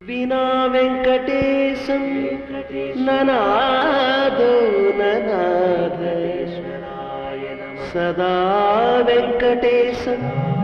विना वेंकटेशं ननादो ननाद सदा वेंकटेशं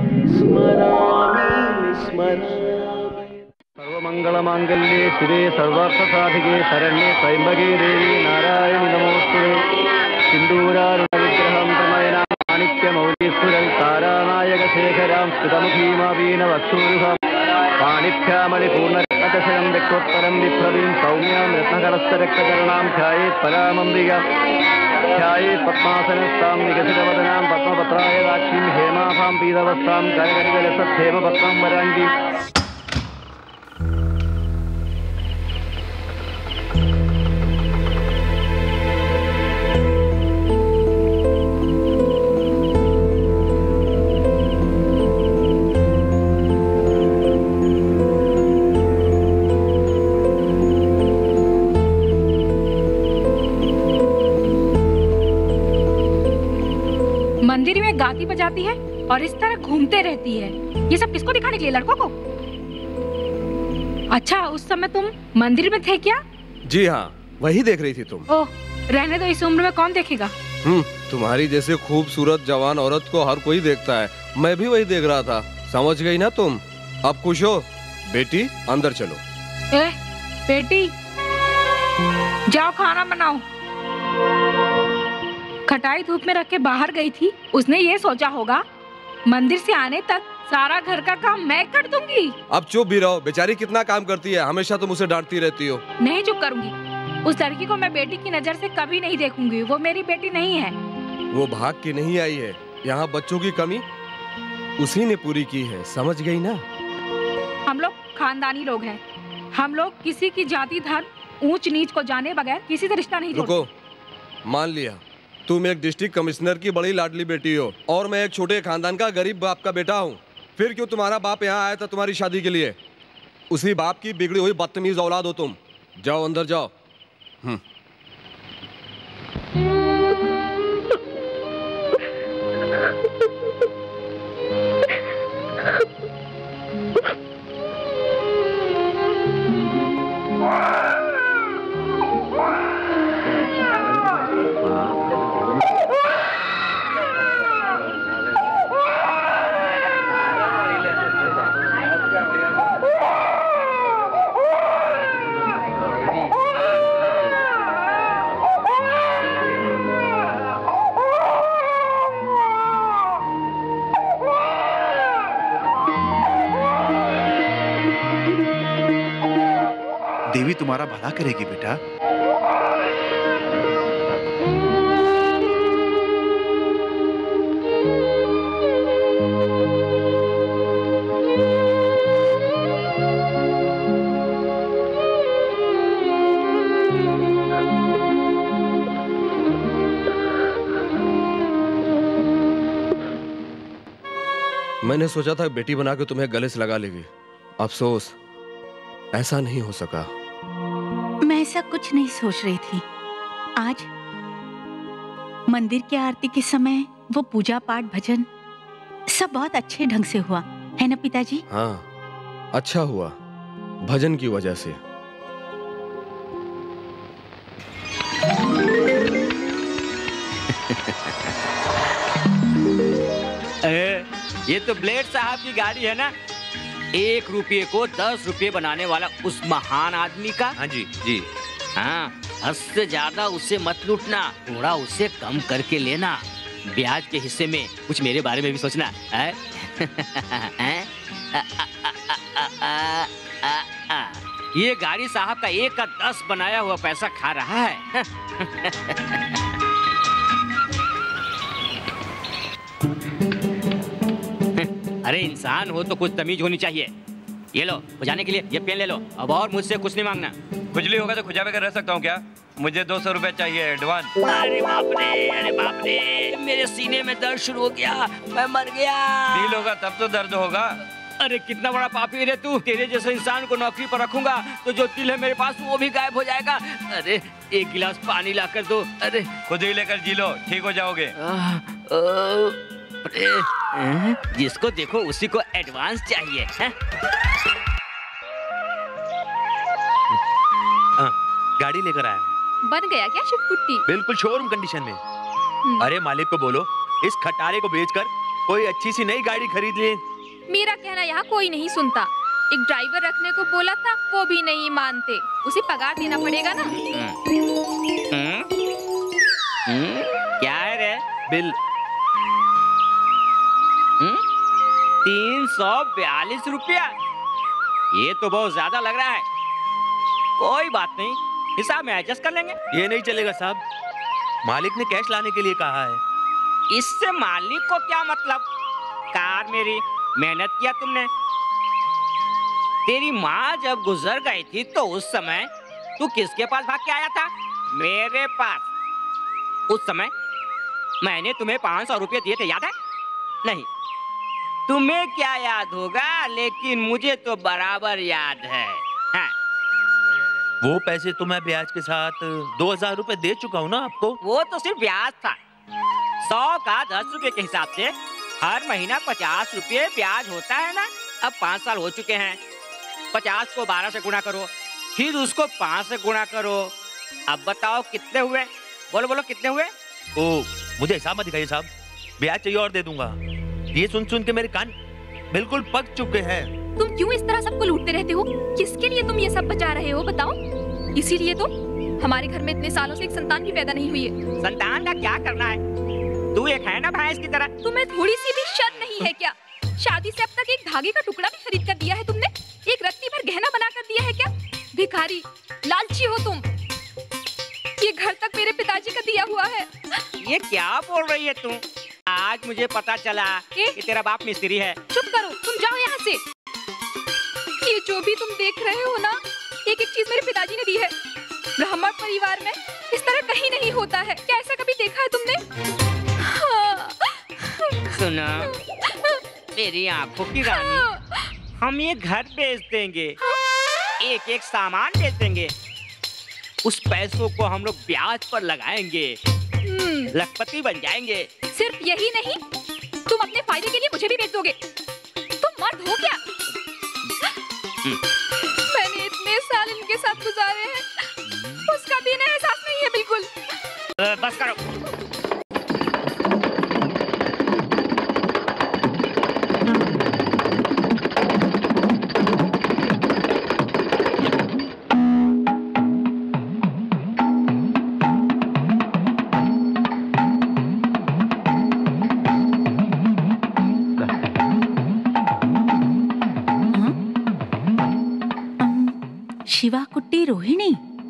स्मरामि स्मरामि। सर्वमंगलमांगल्ये शिवे सर्वार्थसाधिके शरण्ये त्र्यंबके देवी नारायणि नमोस्तुते। सिन्दूरारुणविग्रहं त्रिनयनां माणिक्यमौलीस्फुरं तारानायकशेखरां स्फुटमुखीमावीनवक्षूरुहं पाणिभ्यामणिपूर्णरत्नचषकं रक्तोत्तरं बिभ्रवीं सौम्यां रत्नकरस्थरक्तचरणां ध्यायेत् परामम्बिकां ध्यायेत् पद्मासनस्थां विकसितवदनां पद्मपत्रायदाक्षीं हेमाभां पीतवस्त्रां करकटितलसद्धेमपद्मं वराङ्गीं। मंदिर में गाती बजाती है और इस तरह घूमते रहती है। ये सब किसको दिखाने के लिए, लड़कों को? अच्छा, उस समय तुम मंदिर में थे क्या? जी हाँ, वही देख रही थी तुम। ओह, रहने दो, इस उम्र में कौन देखेगा? तुम्हारी जैसे खूबसूरत जवान औरत को हर कोई देखता है। मैं भी वही देख रहा था। समझ गई ना तुम? अब खुश हो? बेटी अंदर चलो। बेटी जाओ खाना बनाओ। खटाई धूप में रख के बाहर गई थी। उसने ये सोचा होगा मंदिर से आने तक सारा घर का काम मैं कर दूंगी। अब चुप भी रहो, बेचारी कितना काम करती है। हमेशा तुम उसे डांटती रहती हो। नहीं चुप करूंगी। उस लड़की को मैं बेटी की नजर से कभी नहीं देखूंगी। वो मेरी बेटी नहीं है। वो भाग के नहीं आई है। यहाँ बच्चों की कमी उसी ने पूरी की है। समझ गई ना? हम लोग खानदानी लोग हैं। हम लोग किसी की जाति धर्म ऊंच नीच को जाने बगैर किसी से रिश्ता नहीं जोड़ते। रुको, मान लिया तुम एक डिस्ट्रिक्ट कमिश्नर की बड़ी लाडली बेटी हो और मैं एक छोटे खानदान का गरीब बाप का बेटा हूँ। फिर क्यों तुम्हारा बाप यहाँ आया था तुम्हारी शादी के लिए? उसी बाप की बिगड़ी हुई बदतमीज औलाद हो तुम। जाओ अंदर जाओ। देवी तुम्हारा भला करेगी बेटा। मैंने सोचा था बेटी बना के तुम्हें गले से लगा लेगी। अफसोस ऐसा नहीं हो सका। मैं ऐसा कुछ नहीं सोच रही थी। आज मंदिर की आरती के समय वो पूजा पाठ भजन सब बहुत अच्छे ढंग से हुआ है ना पिताजी? हाँ, अच्छा हुआ भजन की वजह से। ये तो ब्लेड साहब की गाड़ी है ना? 1 रुपये को 10 रुपये बनाने वाला उस महान आदमी का। हाँ जी जी। हाँ, हद से ज्यादा उसे मत लूटना, थोड़ा उसे कम करके लेना। ब्याज के हिस्से में कुछ मेरे बारे में भी सोचना है। ये गाड़ी साहब का 1 का 10 बनाया हुआ पैसा खा रहा है। अरे इंसान हो तो कुछ तमीज होनी चाहिए। ये लो, खुजाने के लिए ये पेन ले लो। अब और मुझसे कुछ नहीं मांगना। खुजली होगा तो खुजा कर रह सकता हूँ क्या? मुझे 200 रुपए चाहिए एडवांस। अरे बाप रे, मेरे सीने में दर्द शुरू हो गया, मैं मर गया। डील होगा तब तो दर्द होगा। अरे कितना बड़ा पापी रे तू। तेरे जैसे इंसान को नौकरी पर रखूंगा तो जो तिल है मेरे पास वो भी गायब हो जाएगा। अरे 1 गिलास पानी ला कर दो। अरे खुद ही लेकर जी लो, ठीक हो जाओगे। जिसको देखो उसी को एडवांस चाहिए है? गाड़ी लेकर आया हूँ। बन गया क्या शिवकुट्टी? बिल्कुल शोरूम कंडीशन में। अरे मालिक को बोलो इस खटारे को बेचकर कोई अच्छी सी नई गाड़ी खरीद ले। मेरा कहना यहाँ कोई नहीं सुनता। एक ड्राइवर रखने को बोला था, वो भी नहीं मानते। उसे पगार देना पड़ेगा ना। क्या है रे? बिल 342 रुपया। ये तो बहुत ज्यादा लग रहा है। कोई बात नहीं, हिसाब में एडजस्ट कर लेंगे। ये नहीं चलेगा साहब, मालिक ने कैश लाने के लिए कहा है। इससे मालिक को क्या मतलब? कार मेरी, मेहनत किया तुमने। तेरी माँ जब गुजर गई थी तो उस समय तू किसके पास भाग के आया था? मेरे पास। उस समय मैंने तुम्हें 500 रुपये दिए थे, याद है? नहीं, तुम्हें क्या याद होगा, लेकिन मुझे तो बराबर याद है। हाँ। वो पैसे तो मैं ब्याज के साथ 2000 रुपए दे चुका हूँ ना आपको। वो तो सिर्फ ब्याज था। 100 का 10 रुपए के हिसाब से हर महीना 50 रुपये ब्याज होता है ना। अब 5 साल हो चुके हैं। 50 को 12 से गुणा करो, फिर उसको 5 से गुणा करो। अब बताओ कितने हुए? बोलो बोलो कितने हुए? ओ, मुझे हिसाब मत दिखाइए साहब, ब्याज चाहिए और दे दूंगा। ये सुन सुन के मेरे कान बिल्कुल पक चुके हैं। तुम क्यों इस तरह सबको लूटते रहते हो? किसके लिए तुम ये सब बचा रहे हो, बताओ? इसीलिए तो हमारे घर में इतने सालों से एक संतान भी पैदा नहीं हुई है। संतान का क्या करना है? तू एक है ना भैंस की तरह। तुम्हें थोड़ी सी भी शर्म नहीं है क्या? शादी से अब तक एक धागे का टुकड़ा भी खरीद कर दिया है तुमने? एक रत्ती भर गहना बना कर दिया है क्या? भिखारी, लालची हो तुम। ये घर तक मेरे पिताजी का दिया हुआ है। ये क्या बोल रही है तुम? आज मुझे पता चला कि तेरा बाप मिस्त्री है। चुप करो, तुम जाओ यहाँ से। ये जो भी तुम देख रहे हो ना, एक एक चीज मेरे पिताजी ने दी है। ब्राह्मण परिवार में इस तरह कहीं नहीं होता है। क्या ऐसा कभी देखा है तुमने? सुना मेरी आंखों की रानी, हम ये घर बेच देंगे, एक एक सामान बेच देंगे। उस पैसों को हम लोग ब्याज पर लगाएंगे, लखपति बन जाएंगे। सिर्फ यही नहीं, तुम अपने फायदे के लिए मुझे भी बेच दोगे। तुम मर्द हो क्या? मैंने इतने साल इनके साथ गुजारे हैं, उसका भी इन्हें एहसास नहीं है बिल्कुल। बस करो। शिवा कुट्टी रोहिणी,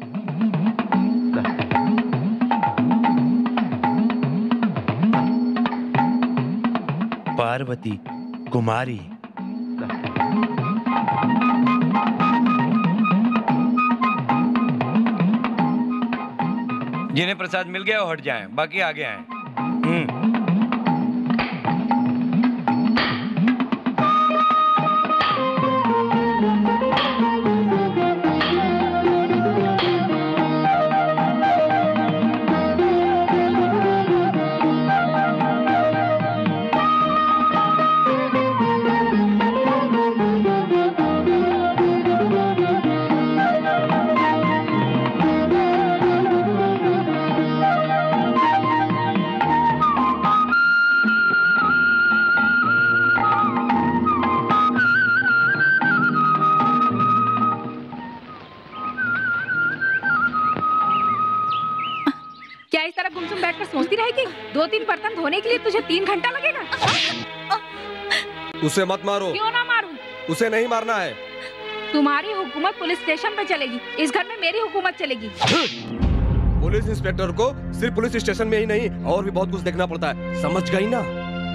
पार्वती कुमारी, जिन्हें प्रसाद मिल गया वो हट जाएं, बाकी आगे आएं। सोचती रहेगी 2-3 बर्तन धोने के लिए तुझे 3 घंटा लगेगा। उसे मत मारो। क्यों ना मारूं? उसे नहीं मारना है। तुम्हारी हुकूमत पुलिस स्टेशन पे चलेगी, इस घर में मेरी हुकूमत चलेगी। पुलिस इंस्पेक्टर को सिर्फ पुलिस स्टेशन में ही नहीं और भी बहुत कुछ देखना पड़ता है, समझ गई ना?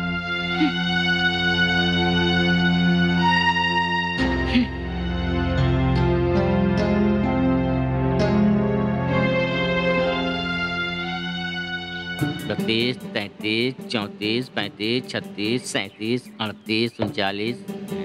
बत्तीस, 33, 34, 35, 36, 37, 38, 39।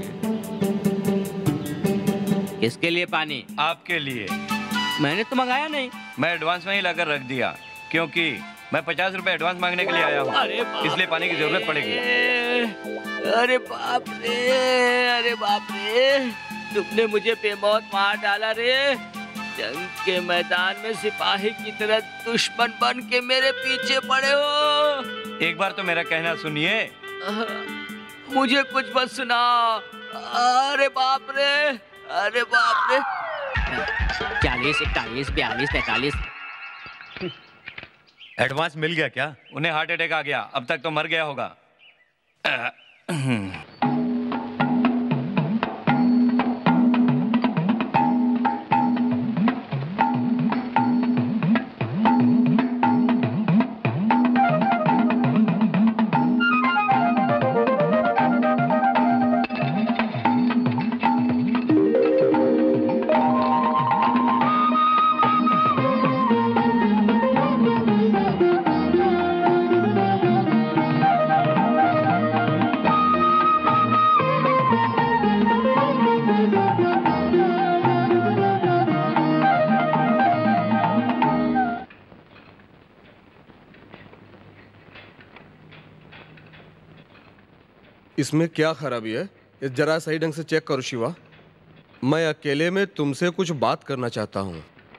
किसके लिए पानी? आपके लिए। मैंने तो मंगाया नहीं। मैं एडवांस में ही लाकर रख दिया, क्योंकि मैं 50 रुपए एडवांस मांगने के लिए आया हूँ, इसलिए पानी की जरूरत पड़ेगी। अरे बाप रे, अरे बाप रे, तुमने मुझे बेमौत मार डाला रे। जंग के मैदान में सिपाही की तरह दुश्मन बन के मेरे पीछे पड़े हो। एक बार तो मेरा कहना सुनिए। मुझे कुछ मत सुना। अरे बाप रे, अरे बाप रे। 40, 41, 42, 43। एडवांस मिल गया क्या? उन्हें हार्ट अटैक आ गया, अब तक तो मर गया होगा। इसमें क्या खराबी है? ये जरा सही ढंग से चेक करो शिवा। मैं अकेले में तुमसे कुछ बात करना चाहता हूं।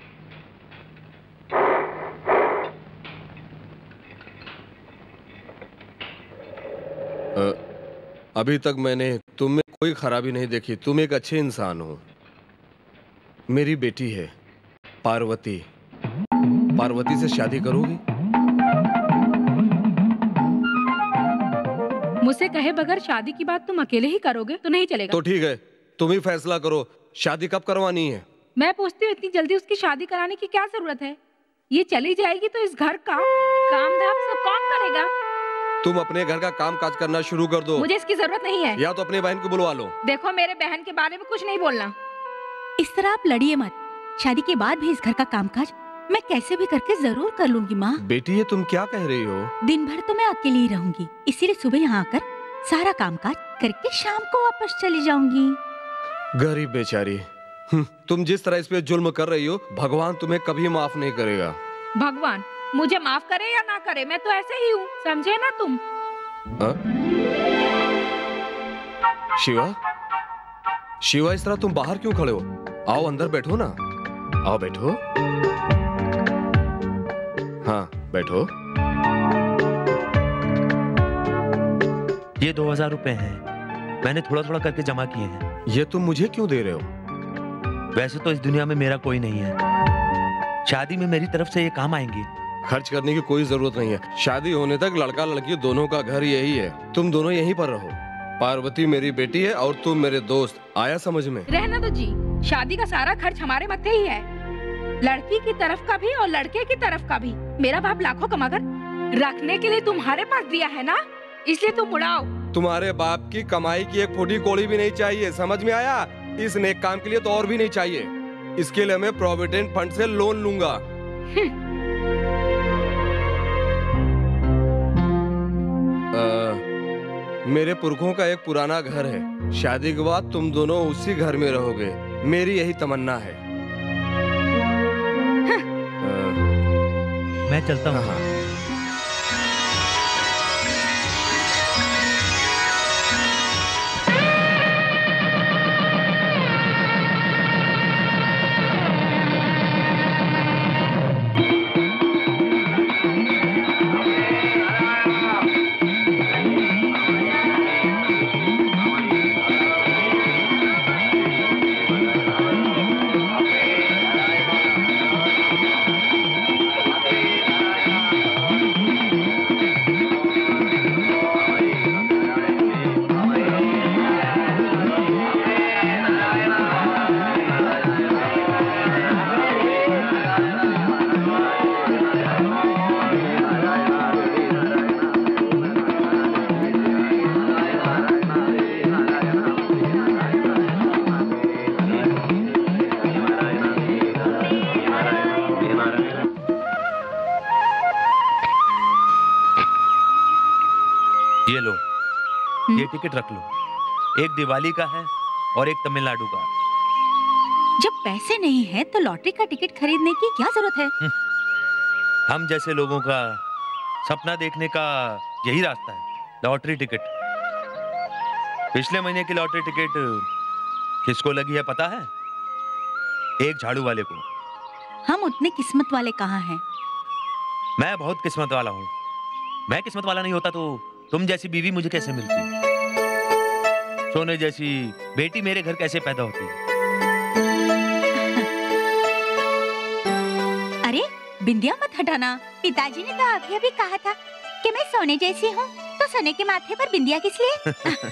अभी तक मैंने तुम में कोई खराबी नहीं देखी। तुम एक अच्छे इंसान हो। मेरी बेटी है पार्वती। पार्वती से शादी करोगी? मुझसे कहे बगैर शादी की बात तुम अकेले ही करोगे तो नहीं चलेगा। तो ठीक है, तुम ही फैसला करो, शादी कब करवानी है? मैं पूछती हूँ इतनी जल्दी उसकी शादी कराने की क्या जरूरत है? ये चली जाएगी तो इस घर का काम धाम सब कौन करेगा? तुम अपने घर का काम काज करना शुरू कर दो। मुझे इसकी जरूरत नहीं है। या तो अपनी बहन को बुलवा लो। देखो मेरे बहन के बारे में कुछ नहीं बोलना। इस तरह आप लड़िए मत। शादी के बाद भी इस घर का कामकाज मैं कैसे भी करके जरूर कर लूंगी माँ। बेटी ये तुम क्या कह रही हो? दिन भर तो मैं अकेली ही रहूंगी, इसीलिए सुबह यहाँ आकर सारा कामकाज करके शाम को वापस चली जाऊंगी। गरीब बेचारी। तुम जिस तरह इस पे जुल्म कर रही हो, भगवान तुम्हें कभी माफ नहीं करेगा। भगवान मुझे माफ करे या ना करे, मैं तो ऐसे ही हूँ, समझे ना तुम? शिवा, शिवा इस तरह तुम बाहर क्यों खड़े हो? आओ अंदर बैठो ना। आओ बैठो। हाँ बैठो। ये 2000 रुपए हैं। मैंने थोड़ा थोड़ा करके जमा किए हैं। ये तुम मुझे क्यों दे रहे हो? वैसे तो इस दुनिया में मेरा कोई नहीं है। शादी में मेरी तरफ से ये काम आएंगे। खर्च करने की कोई जरूरत नहीं है। शादी होने तक लड़का लड़की दोनों का घर यही है। तुम दोनों यहीं पर रहो। पार्वती मेरी बेटी है और तुम मेरे दोस्त। आया समझ में? रहना दो जी, शादी का सारा खर्च हमारे मत्थे ही है। लड़की की तरफ का भी और लड़के की तरफ का भी। मेरा बाप लाखों कमाकर रखने के लिए तुम्हारे पास दिया है ना, इसलिए तुम उड़ाओ। तुम्हारे बाप की कमाई की एक फूटी कोड़ी भी नहीं चाहिए, समझ में आया? इस नेक काम के लिए तो और भी नहीं चाहिए। इसके लिए मैं प्रोविडेंट फंड से लोन लूंगा। मेरे पुरखों का एक पुराना घर है। शादी के बाद तुम दोनों उसी घर में रहोगे। मेरी यही तमन्ना है। मैं चलता हूँ। हाँ। ये लो, ये टिकट रख लो। एक दिवाली का है और एक तमिलनाडु का। जब पैसे नहीं है तो लॉटरी का टिकट खरीदने की क्या जरूरत है? हम जैसे लोगों का सपना देखने का यही रास्ता है, लॉटरी टिकट। पिछले महीने की लॉटरी टिकट किसको लगी है पता है? एक झाड़ू वाले को। हम उतने किस्मत वाले कहाँ हैं। मैं बहुत किस्मत वाला हूँ। मैं किस्मत वाला नहीं होता तो तुम जैसी बीवी मुझे कैसे मिलती, सोने जैसी बेटी मेरे घर कैसे पैदा होती। अरे बिंदिया मत हटाना। पिताजी ने तो अभी अभी कहा था कि मैं सोने जैसी हूँ, तो सोने के माथे पर बिंदिया किस लिए?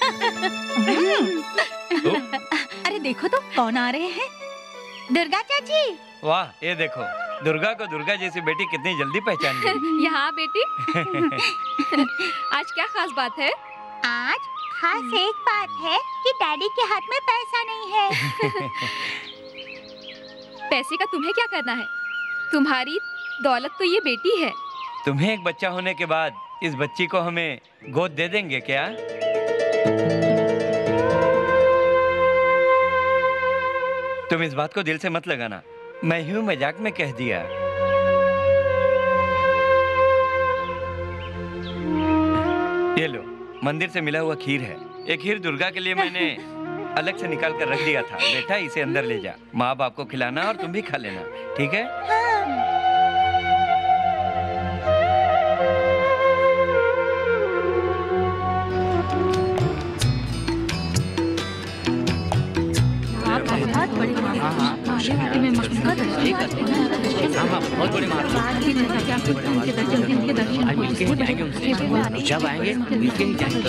अरे देखो तो कौन आ रहे हैं। दुर्गा चाची। वाह, ये देखो, दुर्गा को दुर्गा जैसी बेटी कितनी जल्दी पहचान गई। यहाँ बेटी। आज क्या खास बात है? आज खास एक बात है कि डैडी के हाथ में पैसा नहीं है। पैसे का तुम्हें क्या करना है? तुम्हारी दौलत तो ये बेटी है। तुम्हें एक बच्चा होने के बाद इस बच्ची को हमें गोद दे देंगे क्या? तुम इस बात को दिल से मत लगाना, मैं यूं मजाक में कह दिया। ये लो, मंदिर से मिला हुआ खीर है। ये खीर दुर्गा के लिए मैंने अलग से निकाल कर रख दिया था। बेटा, इसे अंदर ले जा, माँ बाप को खिलाना और तुम भी खा लेना, ठीक है? जब आएंगे मिलके ही जाएंगे।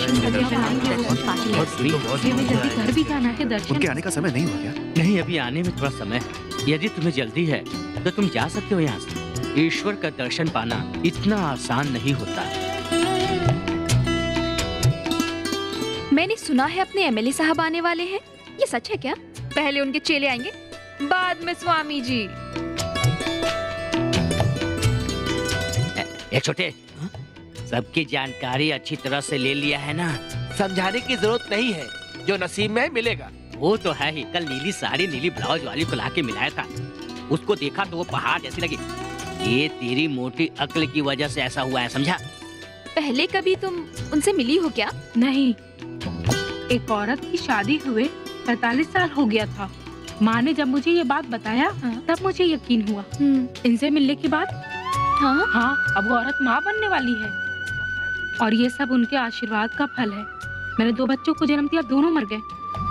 उनके आने का समय नहीं हुआ क्या? नहीं, अभी आने में थोड़ा समय है। यदि तुम्हें जल्दी है तो तुम जा सकते हो यहाँ से। ईश्वर का दर्शन पाना इतना आसान नहीं होता। मैंने सुना है अपने एमएलए साहब आने वाले हैं। ये सच है क्या? पहले उनके चेले आएंगे, बाद में स्वामी जी। ए छोटे, सबकी जानकारी अच्छी तरह से ले लिया है ना? समझाने की जरूरत नहीं है, जो नसीब में मिलेगा। वो तो है ही। कल नीली साड़ी नीली ब्लाउज वाली को लाके मिलाया था, उसको देखा तो वो पहाड़ जैसी लगी। ये तेरी मोटी अक्ल की वजह से ऐसा हुआ है, समझा? पहले कभी तुम उनसे मिली हो क्या? नहीं, एक औरत की शादी हुए 45 साल हो गया था। माँ ने जब मुझे ये बात बताया तब मुझे यकीन हुआ। इनसे मिलने के बाद हाँ, अब वो औरत माँ बनने वाली है और ये सब उनके आशीर्वाद का फल है। मैंने 2 बच्चों को जन्म दिया, दोनों मर गए।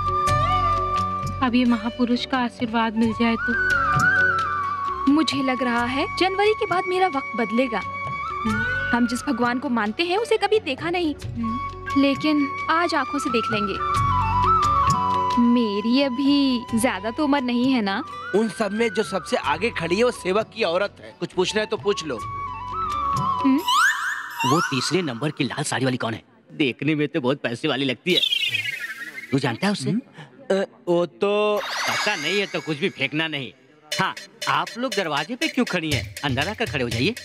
अब ये महापुरुष का आशीर्वाद मिल जाए तो। मुझे लग रहा है जनवरी के बाद मेरा वक्त बदलेगा। हम जिस भगवान को मानते हैं उसे कभी देखा नहीं, लेकिन आज आंखों से देख लेंगे। मेरी अभी ज्यादा तो उम्र नहीं है ना? उन सब में जो सबसे आगे खड़ी है वो सेवक की औरत है। कुछ पूछना है तो पूछ लो। वो तीसरे नंबर की लाल साड़ी वाली कौन है? देखने में तो बहुत पैसे वाली लगती है। तू जानता है उसे? वो तो पता नहीं है तो कुछ भी फेंकना नहीं। हाँ, आप लोग दरवाजे पे क्यों खड़ी हैं? अंदर आकर खड़े हो जाइए।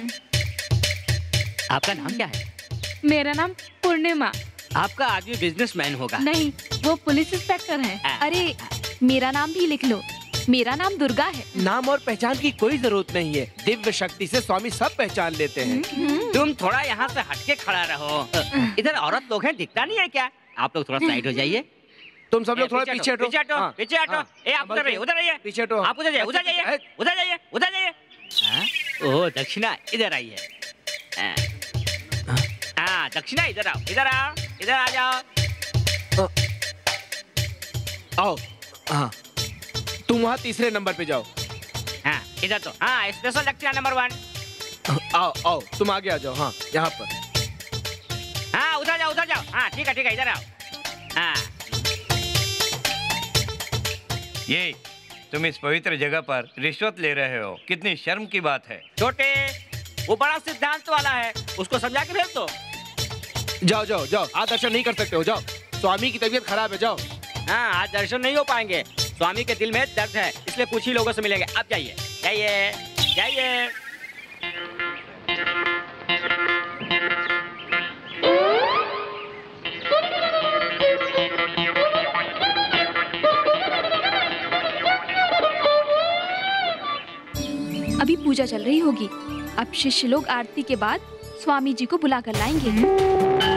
आपका नाम क्या है? मेरा नाम पूर्णिमा। आपका आदमी बिजनेसमैन होगा। नहीं, वो पुलिस इंस्पेक्टर है। अरे मेरा नाम भी लिख लो, मेरा नाम दुर्गा है। नाम और पहचान की कोई जरूरत नहीं है, दिव्य शक्ति से स्वामी सब पहचान लेते हैं। तुम थोड़ा यहाँ से हटके खड़ा रहो। इधर औरत लोग हैं, दिखता नहीं है क्या? आप लोग थोड़ा साइड हो जाइए। तुम सब लोग थोड़ा पीछे हटो। पीछे हटो, पीछे हटो। ए, आप उधर रहिए, उधर रहिए। पीछे हटो। आप उधर जाइए, उधर जाइए, उधर जाइए, उधर जाइए। ओह दक्षिणा, इधर आइए। हाँ दक्षिणा, इधर आओ, इधर आओ, इधर आ जाओ। आओ। हाँ, तुम वहाँ तीसरे नंबर पे जाओ। हाँ इधर तो, हाँ स्पेशल दक्षिणा नंबर 1। आओ आओ, तुम आगे आ जाओ। हाँ यहाँ पर। हाँ उधर जाओ, उधर जाओ। हाँ ठीक है, इधर आओ। हाँ ये तुम इस पवित्र जगह पर रिश्वत ले रहे हो, कितनी शर्म की बात है। छोटे, वो बड़ा सिद्धांत वाला है, उसको समझा के भेज दो। जाओ जाओ जाओ, आज दर्शन नहीं कर सकते हो, जाओ। स्वामी की तबीयत खराब है, जाओ। हाँ आज दर्शन नहीं हो पाएंगे, स्वामी के दिल में दर्द है, इसलिए कुछ ही लोगों से मिलेंगे। अब जाइए, जाइए, जाइए। अभी पूजा चल रही होगी, अब शिष्य लोग आरती के बाद स्वामी जी को बुला कर लाएंगे।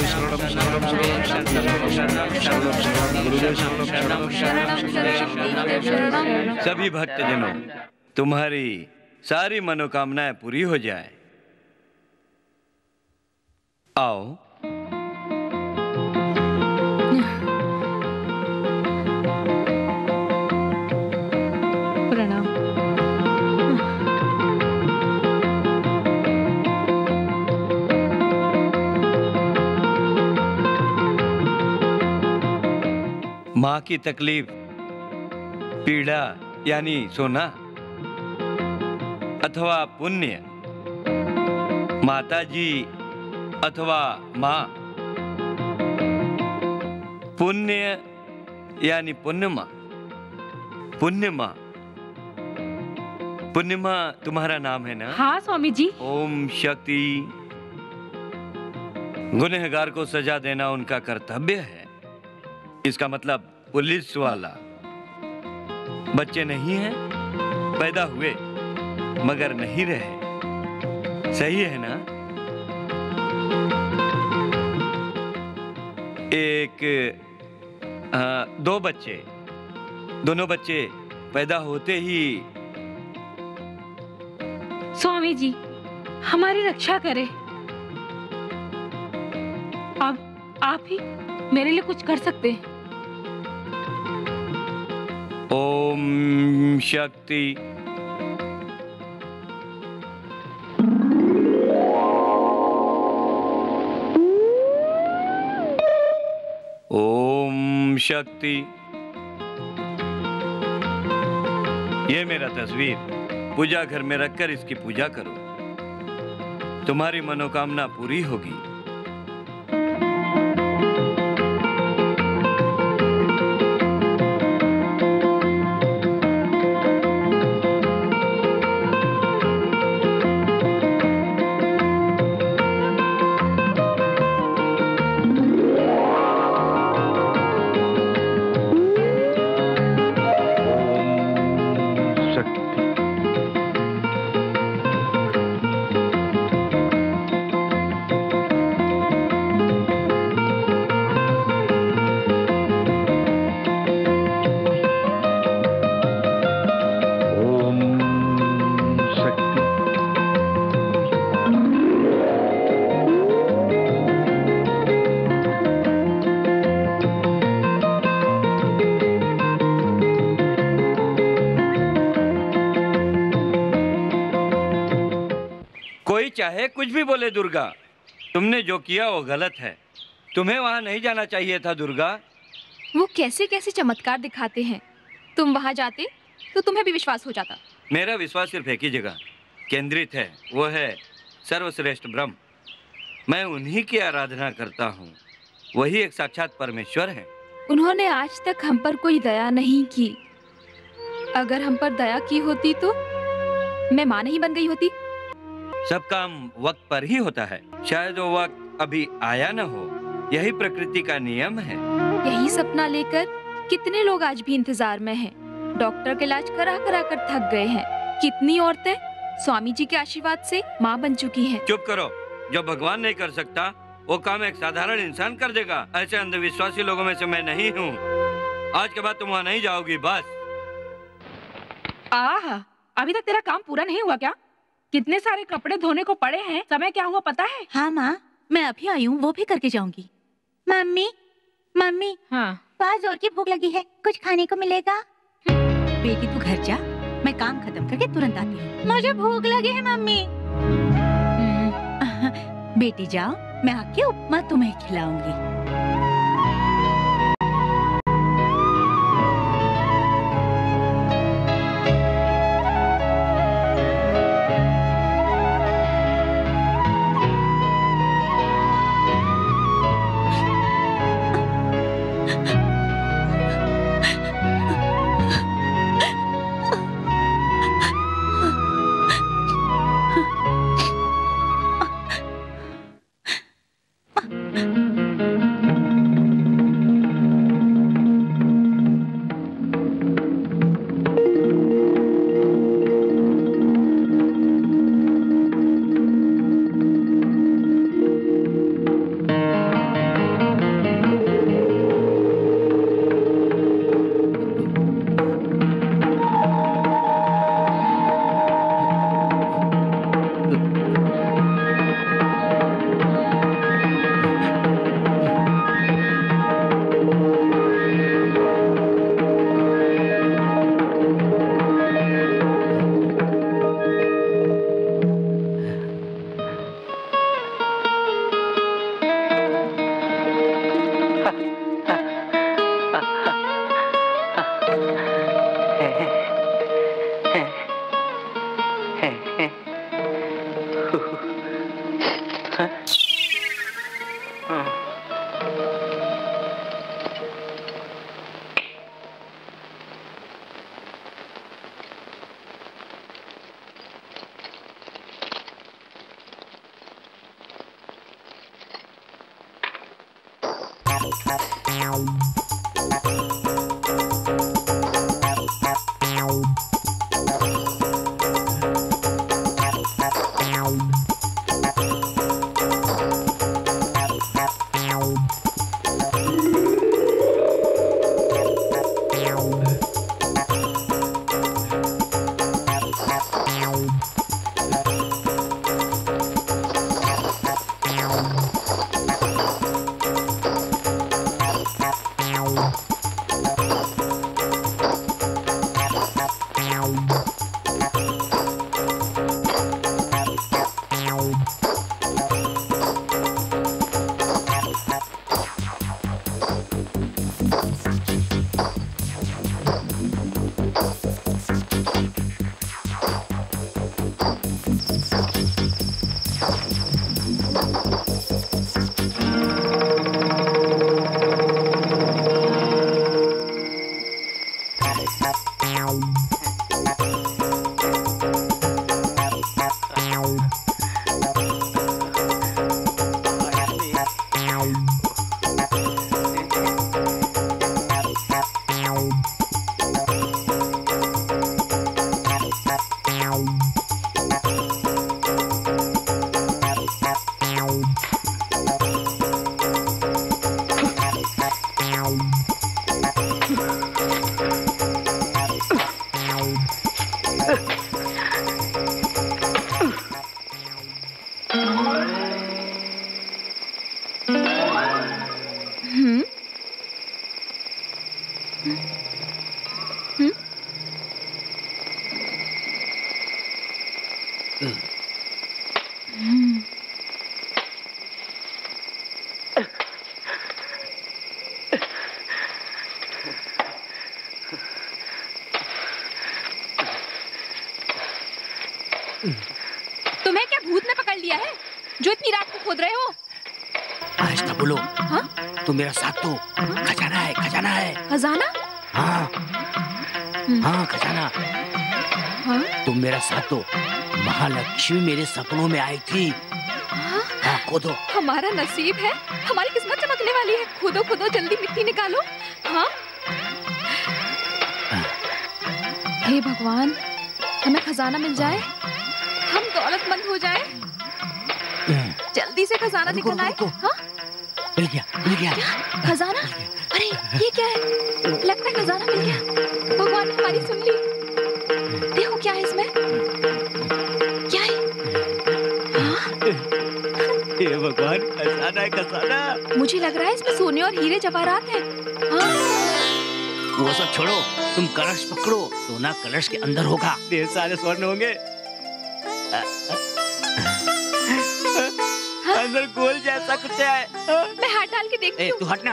सभी भक्तजनों, तुम्हारी सारी मनोकामनाएं पूरी हो जाए। आओ। प्रणाम। माँ की तकलीफ, पीड़ा यानी सोना अथवा पुण्य, माता जी अथवा माँ, पुण्य यानी पुण्यमा, पुण्यमा, पुण्यमा तुम्हारा नाम है ना? हाँ स्वामी जी। ओम शक्ति। गुनहगार को सजा देना उनका कर्तव्य है। इसका मतलब पुलिस वाला। बच्चे नहीं हैं, पैदा हुए मगर नहीं रहे। सही है ना? दो बच्चे, दोनों बच्चे पैदा होते ही। स्वामी जी हमारी रक्षा करे। अब आप ही मेरे लिए कुछ कर सकते हैं। ओम शक्ति। ओम शक्ति। ये मेरा तस्वीर पूजा घर में रखकर इसकी पूजा करो, तुम्हारी मनोकामना पूरी होगी। चाहे कुछ भी बोले दुर्गा, तुमने जो किया वो गलत है। तुम्हें वहां नहीं जाना चाहिए था दुर्गा। वो कैसे कैसे चमत्कार दिखाते हैं। तुम वहां जाते तो तुम्हें भी विश्वास हो जाता। मेरा विश्वास सिर्फ एक ही जगह केंद्रित है, वो है सर्वश्रेष्ठ ब्रह्म। मैं उन्हीं की आराधना करता हूँ, वही एक साक्षात परमेश्वर है। उन्होंने आज तक हम पर कोई दया नहीं की। अगर हम पर दया की होती तो मैं मां नहीं बन गई होती। सब काम वक्त पर ही होता है। शायद वो वक्त अभी आया न हो, यही प्रकृति का नियम है। यही सपना लेकर कितने लोग आज भी इंतजार में हैं। डॉक्टर का इलाज करा करा कर थक गए हैं। कितनी औरतें स्वामी जी के आशीर्वाद से माँ बन चुकी हैं। चुप करो। जो भगवान नहीं कर सकता वो काम एक साधारण इंसान कर देगा। ऐसे अंधविश्वासी लोगों में से मैं नहीं हूँ। आज के बाद तुम वहाँ नहीं जाओगी बस। अभी तक तेरा काम पूरा नहीं हुआ क्या? कितने सारे कपड़े धोने को पड़े हैं। समय क्या हुआ पता है? हाँ माँ, मैं अभी आई हूँ, वो भी करके जाऊंगी। मम्मी मम्मी, हाँ बहुत जोर की भूख लगी है, कुछ खाने को मिलेगा? बेटी तू घर जा, मैं काम खत्म करके तुरंत आती हूँ। मुझे भूख लगी है मम्मी। बेटी जाओ, मैं आके उपमा तुम्हें खिलाऊंगी। तुम्हें क्या भूत ने पकड़ लिया है जो इतनी रात को खोद रहे हो? आज ना बोलो। हाँ? तुम मेरा साथ दो। खजाना है, खजाना है। खजाना? हाँ हाँ खजाना। हाँ? तुम मेरा साथ दो। महालक्ष्मी मेरे सपनों में आई थी। हाँ खोदो। हमारा नसीब है, हमारी किस्मत चमकने वाली है। खोदो खोदो, जल्दी मिट्टी निकालो। हाँ? हे भगवान, हमें खजाना मिल जाए, हम दौलतमंद हो जाए। जल्दी से खजाना निकल आए। हाँ? मिल गया, मिल गया। क्या? खजाना? अरे ये क्या है? लगता है खजाना मिल गया। भगवान ने हमारी सुन ली। देखो क्या है इसमें? क्या है? ये भगवान, खजाना है, खजाना। मुझे लग रहा है इसमें सोने और हीरे जवाहरात हैं। हाँ? वो सब छोड़ो, तुम कलश पकड़ो। सोना कलश के अंदर होगा। ढेर सारे स्वर्ण होंगे। अंदर गोल जैसा कुछ है। मैं हाथ डाल के देखती हूँ। तू हटना।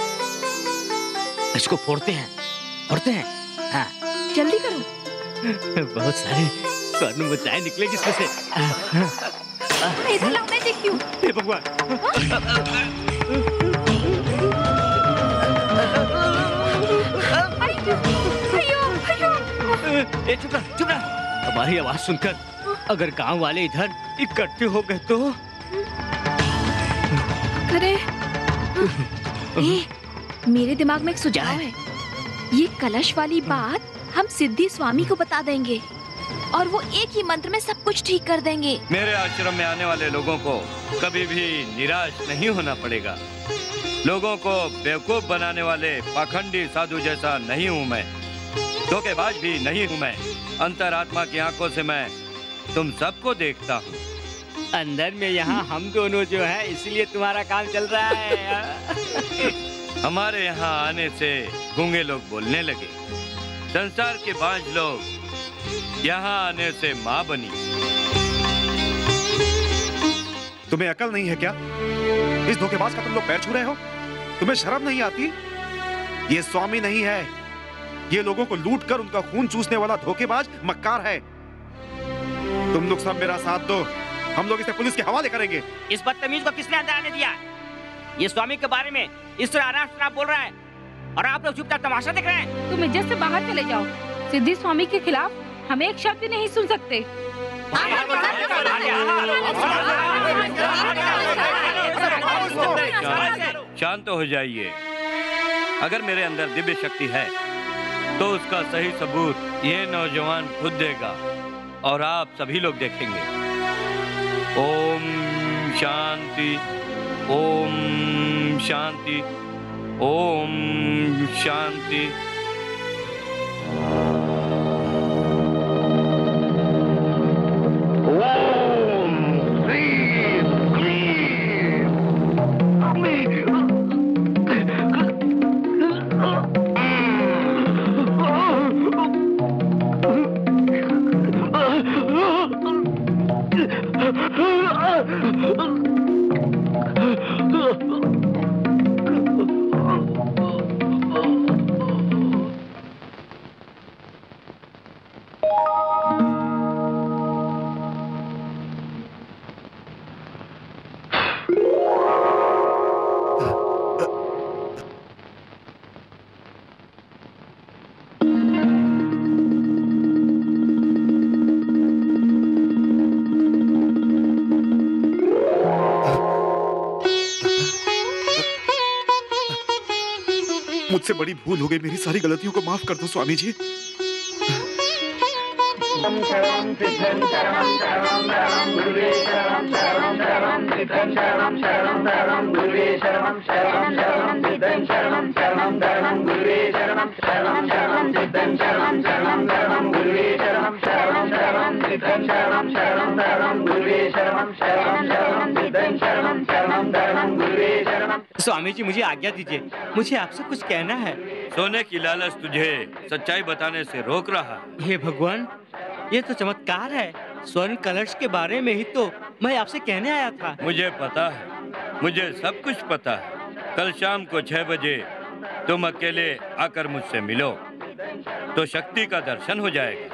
इसको फोड़ते हैं, फोड़ते हैं। हाँ। जल्दी करो। बहुत सारे स्वर्ण मुद्राएं निकलेगी इसमें से। इधर लाओ, मैं देखती हूँ। हे भगवान। चुप रहा, चुप रहा। हमारी आवाज सुनकर अगर गांव वाले इधर इकट्ठे हो गए तो? अरे मेरे दिमाग में एक सुझाव है। ये कलश वाली बात हम सिद्धि स्वामी को बता देंगे और वो एक ही मंत्र में सब कुछ ठीक कर देंगे। मेरे आश्रम में आने वाले लोगों को कभी भी निराश नहीं होना पड़ेगा। लोगों को बेवकूफ बनाने वाले पाखंडी साधु जैसा नहीं हूँ मैं, धोखेबाज भी नहीं हूँ मैं। अंतरात्मा की आंखों से मैं तुम सबको देखता हूँ। अंदर में यहाँ हम दोनों जो है, इसलिए तुम्हारा काम चल रहा है। हमारे यहाँ आने से गूंगे लोग बोलने लगे, संसार के बांझ लोग यहाँ आने से माँ बनी। तुम्हें अकल नहीं है क्या? इस धोखेबाज का तुम लोग पैर छू रहे हो? तुम्हें शर्म नहीं आती? ये स्वामी नहीं है, ये लोगों को लूट कर उनका खून चूसने वाला धोखेबाज मक्कार है। तुम लोग सब मेरा साथ दो, हम लोग इसे पुलिस के हवाले करेंगे। इस बदतमीज को किसने अंदर आने दिया? ये स्वामी के बारे में इस तरह अनाप शनाप बोल रहा है और आप लोग चुपचाप तमाशा देख रहे हैं। तुम इज्जत से बाहर चले जाओ। सिद्धि स्वामी के खिलाफ हम एक शब्द भी नहीं सुन सकते। शांत हो जाइए। अगर मेरे अंदर दिव्य शक्ति है तो उसका सही सबूत ये नौजवान खुद देगा और आप सभी लोग देखेंगे। ओम शांति, ओम शांति, ओम शांति। मुझसे बड़ी भूल हो गई, मेरी सारी गलतियों को माफ कर दो स्वामी जी। स्वामी जी मुझे आज्ञा दीजिए, मुझे आपसे कुछ कहना है। सोने की लालच तुझे सच्चाई बताने से रोक रहा है। हे भगवान, ये तो चमत्कार है। स्वर्ण कलश के बारे में ही तो मैं आपसे कहने आया था। मुझे पता है, मुझे सब कुछ पता है। कल शाम को 6 बजे तुम अकेले आकर मुझसे मिलो तो शक्ति का दर्शन हो जाएगा।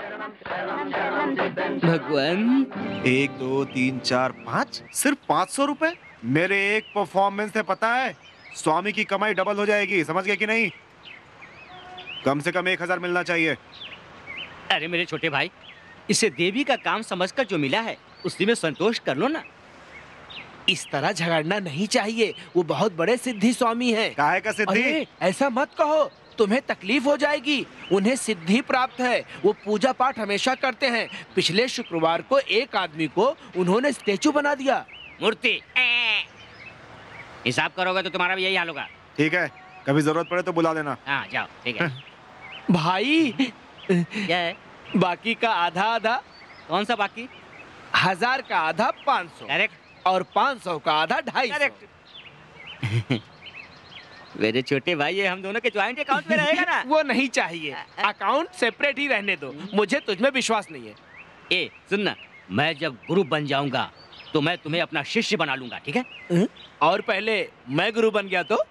भगवान। 1 2 3 4 5, सिर्फ 500 रुपए? मेरे एक परफॉर्मेंस से पता है स्वामी की कमाई डबल हो जाएगी, समझ गए कि नहीं? कम से कम 1000 मिलना चाहिए। अरे मेरे छोटे भाई, इसे देवी का काम समझकर जो मिला है उसी में संतोष कर लो ना। इस तरह झगड़ना नहीं चाहिए, वो बहुत बड़े सिद्धि स्वामी हैं। काहे का सिद्धि? अरे ऐसा मत कहो, तुम्हें तकलीफ हो जाएगी। उन्हें सिद्धि प्राप्त है, वो पूजा पाठ हमेशा करते हैं। पिछले शुक्रवार को एक आदमी को उन्होंने स्टेचू बना दिया। मूर्ति हिसाब करोगे तो तुम्हारा भी यही हाल होगा। ठीक है, कभी जरूरत पड़े तो बुला देना। हाँ जाओ, ठीक है। भाई क्या है? बाकी का आधा आधा। कौन सा बाकी? 1000 का आधा 500। करेक्ट। और 500 का आधा 250। करेक्ट। मेरे छोटे भाई, ये हम दोनों के ज्वाइंट अकाउंट में रहेगा ना? वो नहीं चाहिए, अकाउंट सेपरेट ही रहने दो। मुझे तुझमें विश्वास नहीं है। ए सुनना, मैं जब गुरु बन जाऊंगा तो मैं तुम्हें अपना शिष्य बना लूंगा, ठीक है? और पहले मैं गुरु बन गया तो?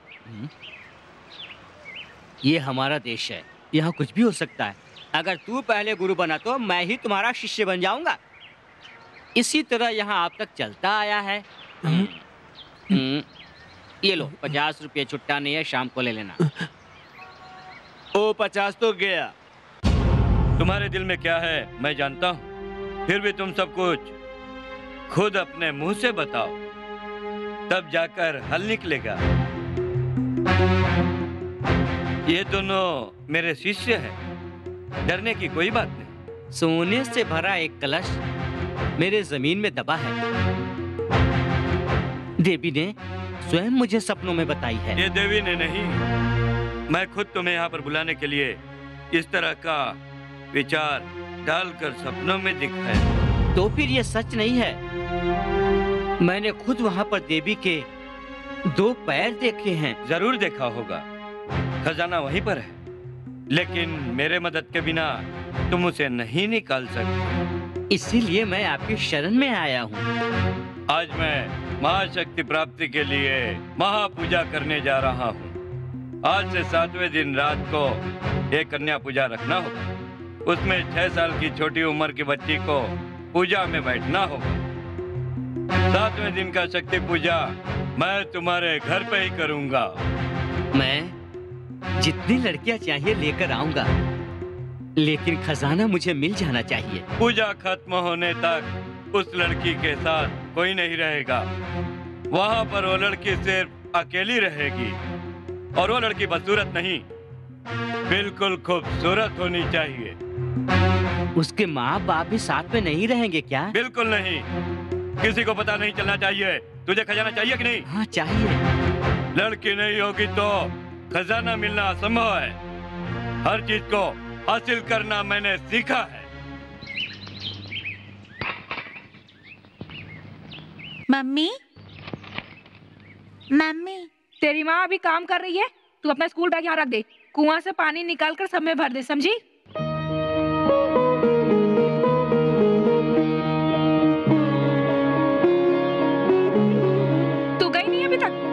ये हमारा देश है, यहाँ कुछ भी हो सकता है। अगर तू पहले गुरु बना तो मैं ही तुम्हारा शिष्य बन जाऊंगा। इसी तरह यहाँ आप तक चलता आया है। ये लो 50 रुपये छुट्टा नहीं है, शाम को ले लेना। ओ 50 तो गया। तुम्हारे दिल में क्या है मैं जानता हूँ, फिर भी तुम सब कुछ खुद अपने मुंह से बताओ, तब जाकर हल निकलेगा। ये दोनों मेरे शिष्य हैं, डरने की कोई बात नहीं। सोने से भरा एक कलश मेरे जमीन में दबा है। देवी ने स्वयं मुझे सपनों में बताई है। ये देवी ने नहीं, मैं खुद तुम्हें यहाँ पर बुलाने के लिए इस तरह का विचार डालकर सपनों में दिखाया। तो फिर ये सच नहीं है? मैंने खुद वहाँ पर देवी के 2 पैर देखे हैं। जरूर देखा होगा, खजाना वहीं पर है, लेकिन मेरे मदद के बिना तुम उसे नहीं निकाल सकते। इसीलिए मैं आपकी शरण में आया हूँ। आज मैं महाशक्ति प्राप्ति के लिए महापूजा करने जा रहा हूँ। आज से 7वें दिन रात को एक कन्या पूजा रखना होगा। उसमें 6 साल की छोटी उम्र की बच्ची को पूजा में बैठना होगा। 7वें दिन का शक्ति पूजा मैं तुम्हारे घर पे ही करूंगा। मैं जितनी लड़कियां चाहिए लेकर आऊंगा, लेकिन खजाना मुझे मिल जाना चाहिए। पूजा खत्म होने तक उस लड़की के साथ कोई नहीं रहेगा। वहाँ पर वो लड़की सिर्फ अकेली रहेगी, और वो लड़की बदसूरत नहीं, बिल्कुल खूबसूरत होनी चाहिए। उसके माँ बाप भी साथ में नहीं रहेंगे क्या? बिल्कुल नहीं, किसी को पता नहीं चलना चाहिए। तुझे खजाना चाहिए कि नहीं? हाँ चाहिए। लड़की नहीं होगी तो खजाना मिलना असंभव है। हर चीज को हासिल करना मैंने सीखा है। मम्मी, मम्मी, तेरी माँ अभी काम कर रही है, तू अपना स्कूल बैग यहाँ रख दे। कुआं से पानी निकाल कर सब में भर दे, समझी? तू गई नहीं अभी तक?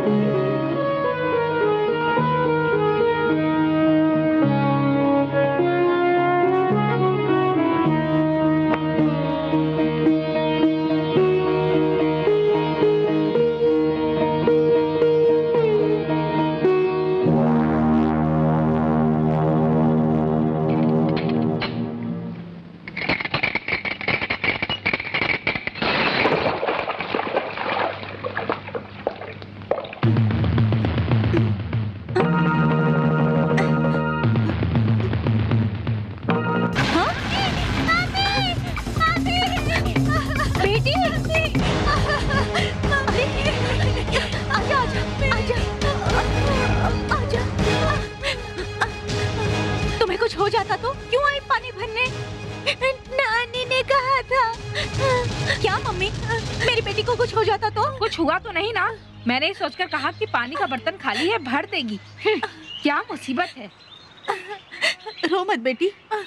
मैंने सोचकर कहा कि पानी का बर्तन खाली है, भर देगी। क्या मुसीबत है। रो मत बेटी।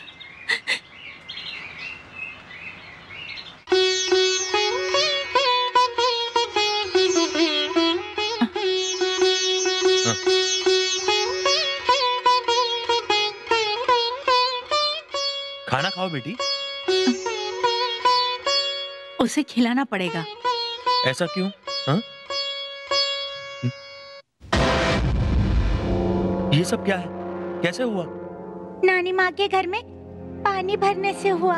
खाना खाओ बेटी। उसे खिलाना पड़ेगा। ऐसा क्यों? हाँ? ये सब क्या है? कैसे हुआ? नानी माँ के घर में पानी भरने से हुआ।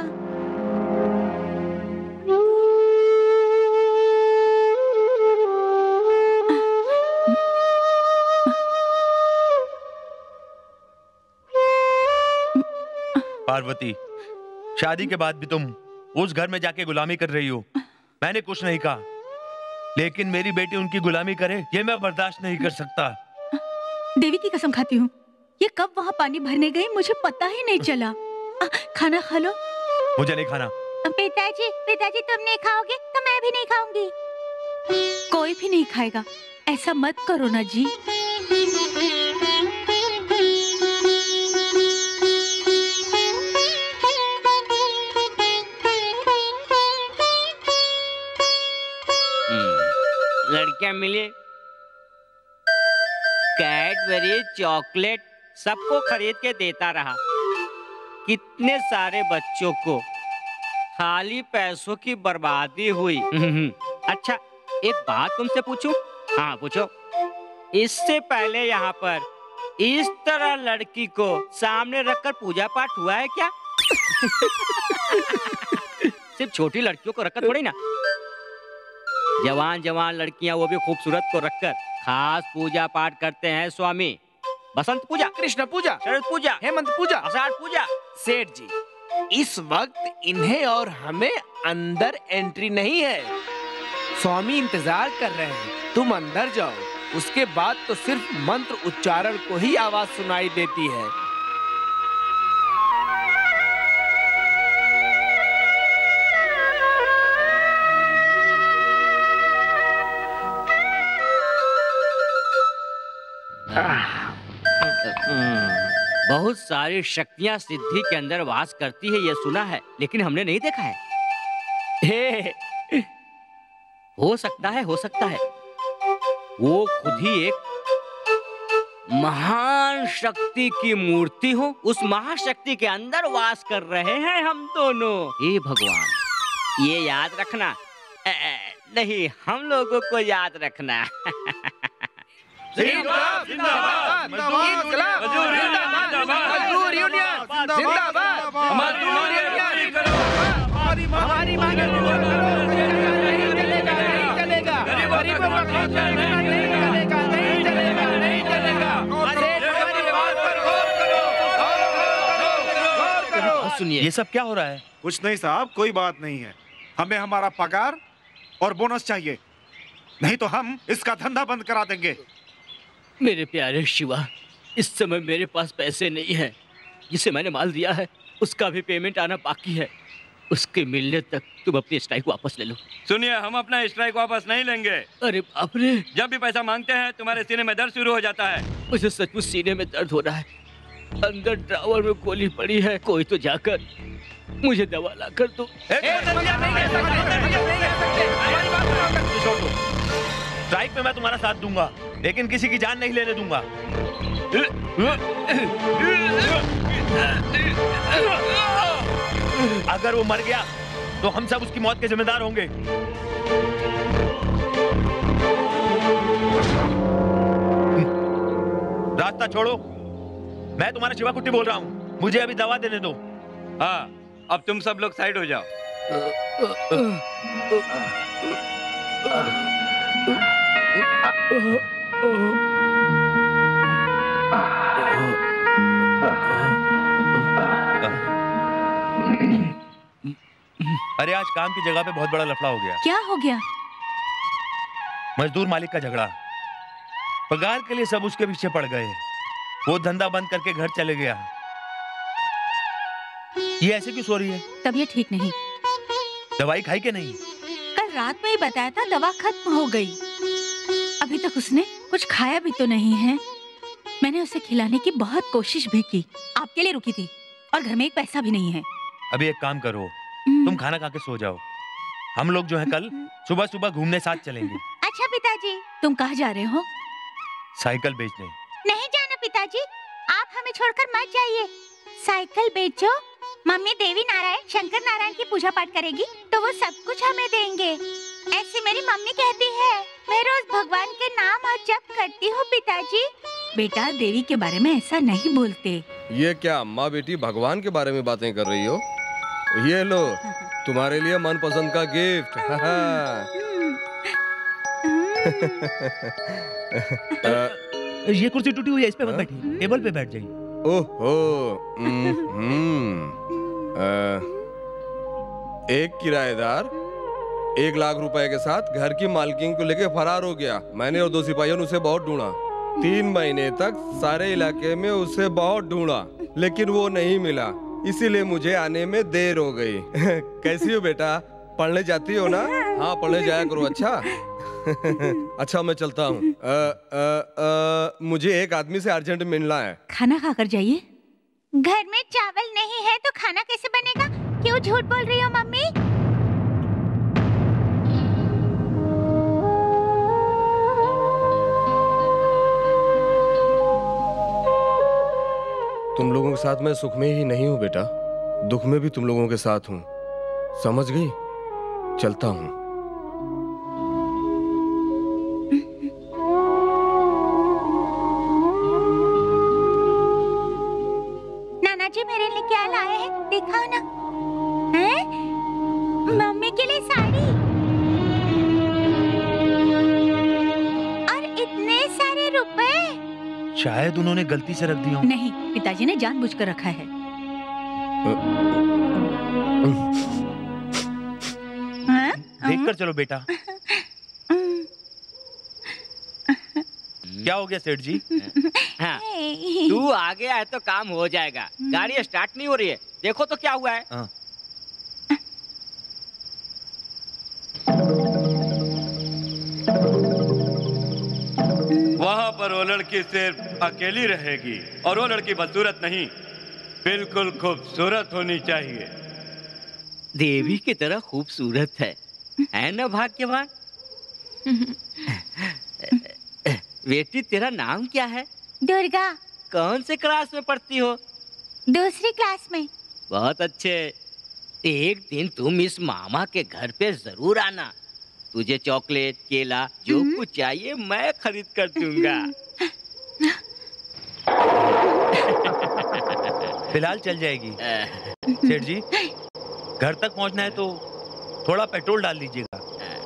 पार्वती, शादी के बाद भी तुम उस घर में जाके गुलामी कर रही हो। मैंने कुछ नहीं कहा, लेकिन मेरी बेटी उनकी गुलामी करे ये मैं बर्दाश्त नहीं कर सकता। देवी की कसम खाती हूँ, ये कब वहाँ पानी भरने गई मुझे पता ही नहीं चला। खाना खा लो। मुझे नहीं खाना। पिताजी, पिताजी तुम नहीं खाओगे तो मैं भी नहीं खाऊंगी। कोई भी नहीं खाएगा, ऐसा मत करो ना जी। लड़कियां मिली, कैडबरी, चॉकलेट सबको खरीद के देता रहा। कितने सारे बच्चों को खाली पैसों की बर्बादी हुई। अच्छा, एक बात तुमसे पूछूं? हाँ पूछो। इससे पहले यहाँ पर इस तरह लड़की को सामने रखकर पूजा पाठ हुआ है क्या? सिर्फ छोटी लड़कियों को रखकर थोड़ी ना, जवान जवान लड़कियां वो भी खूबसूरत को रखकर खास पूजा पाठ करते हैं स्वामी। बसंत पूजा, कृष्ण पूजा, शरद पूजा, हेमंत पूजा, आषाढ़ पूजा। सेठ जी, इस वक्त इन्हें और हमें अंदर एंट्री नहीं है। स्वामी इंतजार कर रहे हैं, तुम अंदर जाओ। उसके बाद तो सिर्फ मंत्र उच्चारण को ही आवाज सुनाई देती है। बहुत सारी शक्तियां सिद्धि के अंदर वास करती है, ये सुना है, लेकिन हमने नहीं देखा है। हो सकता है वो खुद ही एक महान शक्ति की मूर्ति हो, उस महाशक्ति के अंदर वास कर रहे हैं हम दोनों। हे भगवान, ये याद रखना। नहीं, हम लोगों को याद रखना। जिंदाबाद, जिंदाबाद, मजदूर यूनियन जिंदाबाद, मजदूर यूनियन हमारी मांगे नहीं चलेगा, नहीं चलेगा, गरीबों का नहीं चलेगा, नहीं चलेगा, नहीं चलेगा। सुनिए, ये सब क्या हो रहा है? कुछ नहीं साहब, कोई बात नहीं है। हमें हमारा पगार और बोनस चाहिए, नहीं तो हम इसका धंधा बंद करा देंगे। मेरे प्यारे शिवा, इस समय मेरे पास पैसे नहीं है। जिसे मैंने माल दिया है उसका भी पेमेंट आना बाकी है। उसके मिलने तक तुम अपनी स्ट्राइक वापस ले लो। सुनिए, हम अपना स्ट्राइक वापस नहीं लेंगे। अरे बाप रे! जब भी पैसा मांगते हैं तुम्हारे सीने में दर्द शुरू हो जाता है। मुझे सचमुच सीने में दर्द हो रहा है। अंदर ड्रावर में गोली पड़ी है, कोई तो जाकर मुझे दवा ला कर दो। स्ट्राइक में मैं तुम्हारा साथ दूंगा, लेकिन किसी की जान नहीं लेने दूंगा। अगर वो मर गया तो हम सब उसकी मौत के जिम्मेदार होंगे। रास्ता छोड़ो, मैं तुम्हारा शिवा कुट्टी बोल रहा हूँ। मुझे अभी दवा देने दो। हाँ, अब तुम सब लोग साइड हो जाओ। अरे आज काम की जगह पे बहुत बड़ा लफड़ा हो गया। क्या हो गया? मजदूर मालिक का झगड़ा। पगार के लिए सब उसके पीछे पड़ गए। वो धंधा बंद करके घर चले गया। ये ऐसे क्यों सो रही है? तबीयत ठीक नहीं। दवाई खाई के नहीं? कल रात में ही बताया था, दवा खत्म हो गई। अभी तक उसने कुछ खाया भी तो नहीं है। मैंने उसे खिलाने की बहुत कोशिश भी की। आपके लिए रुकी थी और घर में एक पैसा भी नहीं है। अभी एक काम करो, तुम खाना खा के सो जाओ। हम लोग जो है कल सुबह सुबह घूमने साथ चलेंगे। अच्छा पिताजी, तुम कहाँ जा रहे हो? साइकिल बेचने। नहीं जाना पिताजी, आप हमें छोड़कर मत जाइए। साइकिल बेचो, मम्मी देवी नारायण शंकर नारायण की पूजा पाठ करेगी तो वो सब कुछ हमें देंगे। ऐसे मेरी मम्मी कहती है। मैं रोज भगवान के नाम और जप करती हूँ पिताजी। बेटा, देवी के बारे में ऐसा नहीं बोलते। ये क्या माँ बेटी भगवान के बारे में बातें कर रही हो? ये लो, तुम्हारे लिए मनपसंद का गिफ्ट। ये कुर्सी टूटी हुई है, इस पे मत बैठिए, टेबल पे बैठ जाइए। ओहो, एक किराएदार 1 लाख रुपए के साथ घर की मालकिन को लेके फरार हो गया। मैंने और 2 सिपाहियों ने उसे बहुत ढूंढा। 3 महीने तक सारे इलाके में उसे बहुत ढूंढा, लेकिन वो नहीं मिला। इसीलिए मुझे आने में देर हो गई। कैसी हो बेटा, पढ़ने जाती हो ना? हाँ, पढ़ने जाया करो। अच्छा। अच्छा, मैं चलता हूँ। मुझे एक आदमी से अर्जेंट मिलना है। खाना खाकर जाइए। घर में चावल नहीं है तो खाना कैसे बनेगा? क्यों झूठ बोल रही हो मम्मी? तुम लोगों के साथ मैं सुख में ही नहीं हूँ बेटा, दुख में भी तुम लोगों के साथ हूँ। समझ गई? चलता हूँ। नाना जी मेरे लिए क्या लाए हैं? दिखाओ ना। हैं? मम्मी के लिए साड़ी और इतने सारे रुपए। शायद उन्होंने गलती से रख दिया हो। नहीं, पिताजी ने जानबूझकर रखा है। देखकर चलो बेटा। क्या हो गया सेठ जी? हाँ, तू आ गया है तो काम हो जाएगा। गाड़ी स्टार्ट नहीं हो रही है, देखो तो क्या हुआ है। वहाँ पर वो लड़की सिर्फ अकेली रहेगी और वो लड़की बदसूरत नहीं, बिल्कुल खूबसूरत होनी चाहिए। देवी की तरह खूबसूरत है ना भाग्यवान? बेटी, तेरा नाम क्या है? दुर्गा। कौन से क्लास में पढ़ती हो? दूसरी क्लास में। बहुत अच्छे। एक दिन तुम इस मामा के घर पे जरूर आना। तुझे चॉकलेट, केला जो कुछ चाहिए मैं खरीद कर दूंगा। फिलहाल चल जाएगी। सेठ जी, घर तक पहुंचना है तो थोड़ा पेट्रोल डाल लीजिएगा।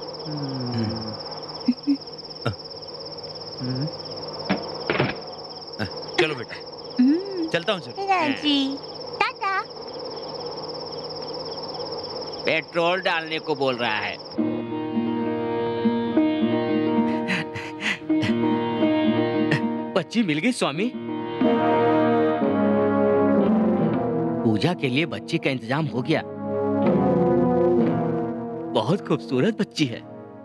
चलो बेटा, चलता हूँ सर। जी, टाटा। पेट्रोल डालने को बोल रहा है। बच्ची मिल गई स्वामी। पूजा के लिए बच्ची का इंतजाम हो गया। बहुत खूबसूरत बच्ची है।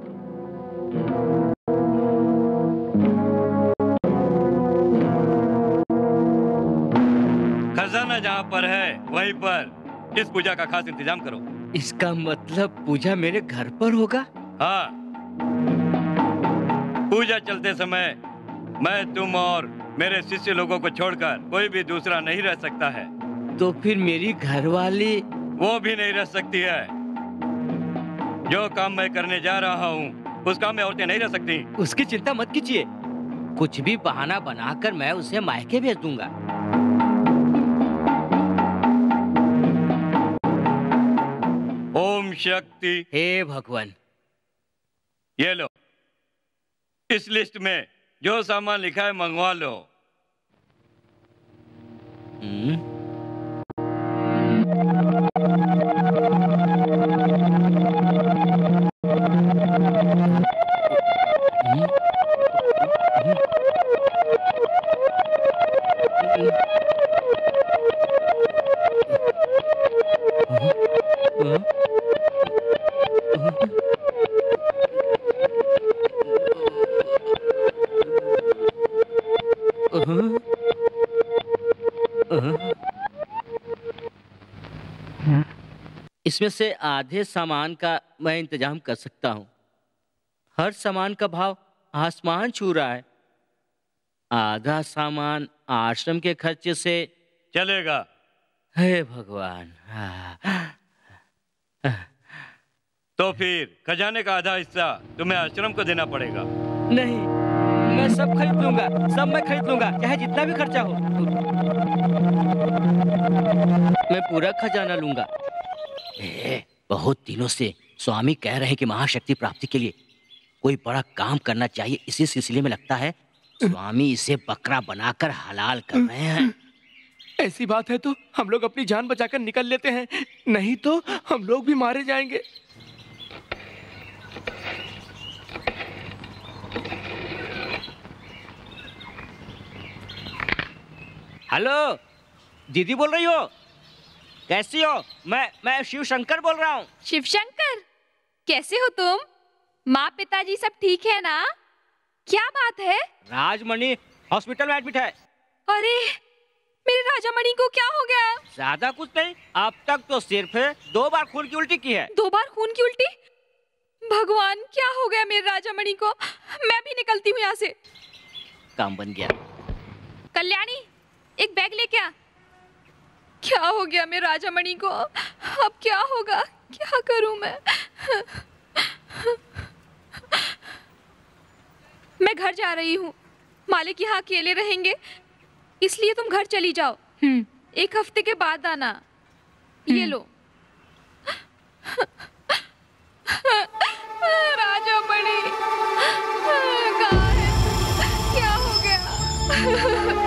खजाना जहाँ पर है वहीं पर इस पूजा का खास इंतजाम करो। इसका मतलब पूजा मेरे घर पर होगा? हाँ, पूजा चलते समय मैं, तुम और मेरे शिष्य लोगों को छोड़कर कोई भी दूसरा नहीं रह सकता है। तो फिर मेरी घरवाली? वो भी नहीं रह सकती है। जो काम मैं करने जा रहा हूँ उस काम में औरतें नहीं रह सकती। उसकी चिंता मत कीजिए, कुछ भी बहाना बनाकर मैं उसे मायके भेज दूंगा। ओम शक्ति। हे भगवान। ये लो, इस लिस्ट में जो सामान लिखा है मंगवा लो। इसमें से आधे सामान का मैं इंतजाम कर सकता हूँ। हर सामान का भाव आसमान छू रहा है। आधा सामान आश्रम के खर्चे से चलेगा। हे भगवान। तो फिर खजाने का आधा हिस्सा तुम्हें आश्रम को देना पड़ेगा। नहीं, मैं सब खरीद लूंगा, सब मैं खरीद लूंगा, चाहे जितना भी खर्चा हो। मैं पूरा खजाना लूंगा। बहुत दिनों से स्वामी कह रहे हैं कि महाशक्ति प्राप्ति के लिए कोई बड़ा काम करना चाहिए। इसी सिलसिले में लगता है स्वामी इसे बकरा बनाकर हलाल कर रहे हैं। ऐसी बात है तो हम लोग अपनी जान बचाकर निकल लेते हैं, नहीं तो हम लोग भी मारे जाएंगे। हेलो, दीदी बोल रही हो? कैसी हो? मैं शिव शंकर बोल रहा हूँ। शिव शंकर, कैसे हो तुम? माँ पिताजी सब ठीक है ना? क्या बात है? राजमणि हॉस्पिटल में एडमिट है। अरे, मेरे राजामणि को क्या हो गया? ज्यादा कुछ नहीं, अब तक तो सिर्फ 2 बार खून की उल्टी की है। 2 बार खून की उल्टी? भगवान, क्या हो गया मेरे राजामणि को? मैं भी निकलती हूँ यहाँ से। काम बन गया। कल्याणी, एक बैग लेके आ। क्या हो गया मेरे राजामणि को? अब क्या होगा? क्या करूं मैं? मैं घर जा रही हूँ। मालिक यहाँ अकेले रहेंगे, इसलिए तुम घर चली जाओ। 1 हफ्ते के बाद आना। ये लो। राजामणि कहाँ है? क्या हो गया?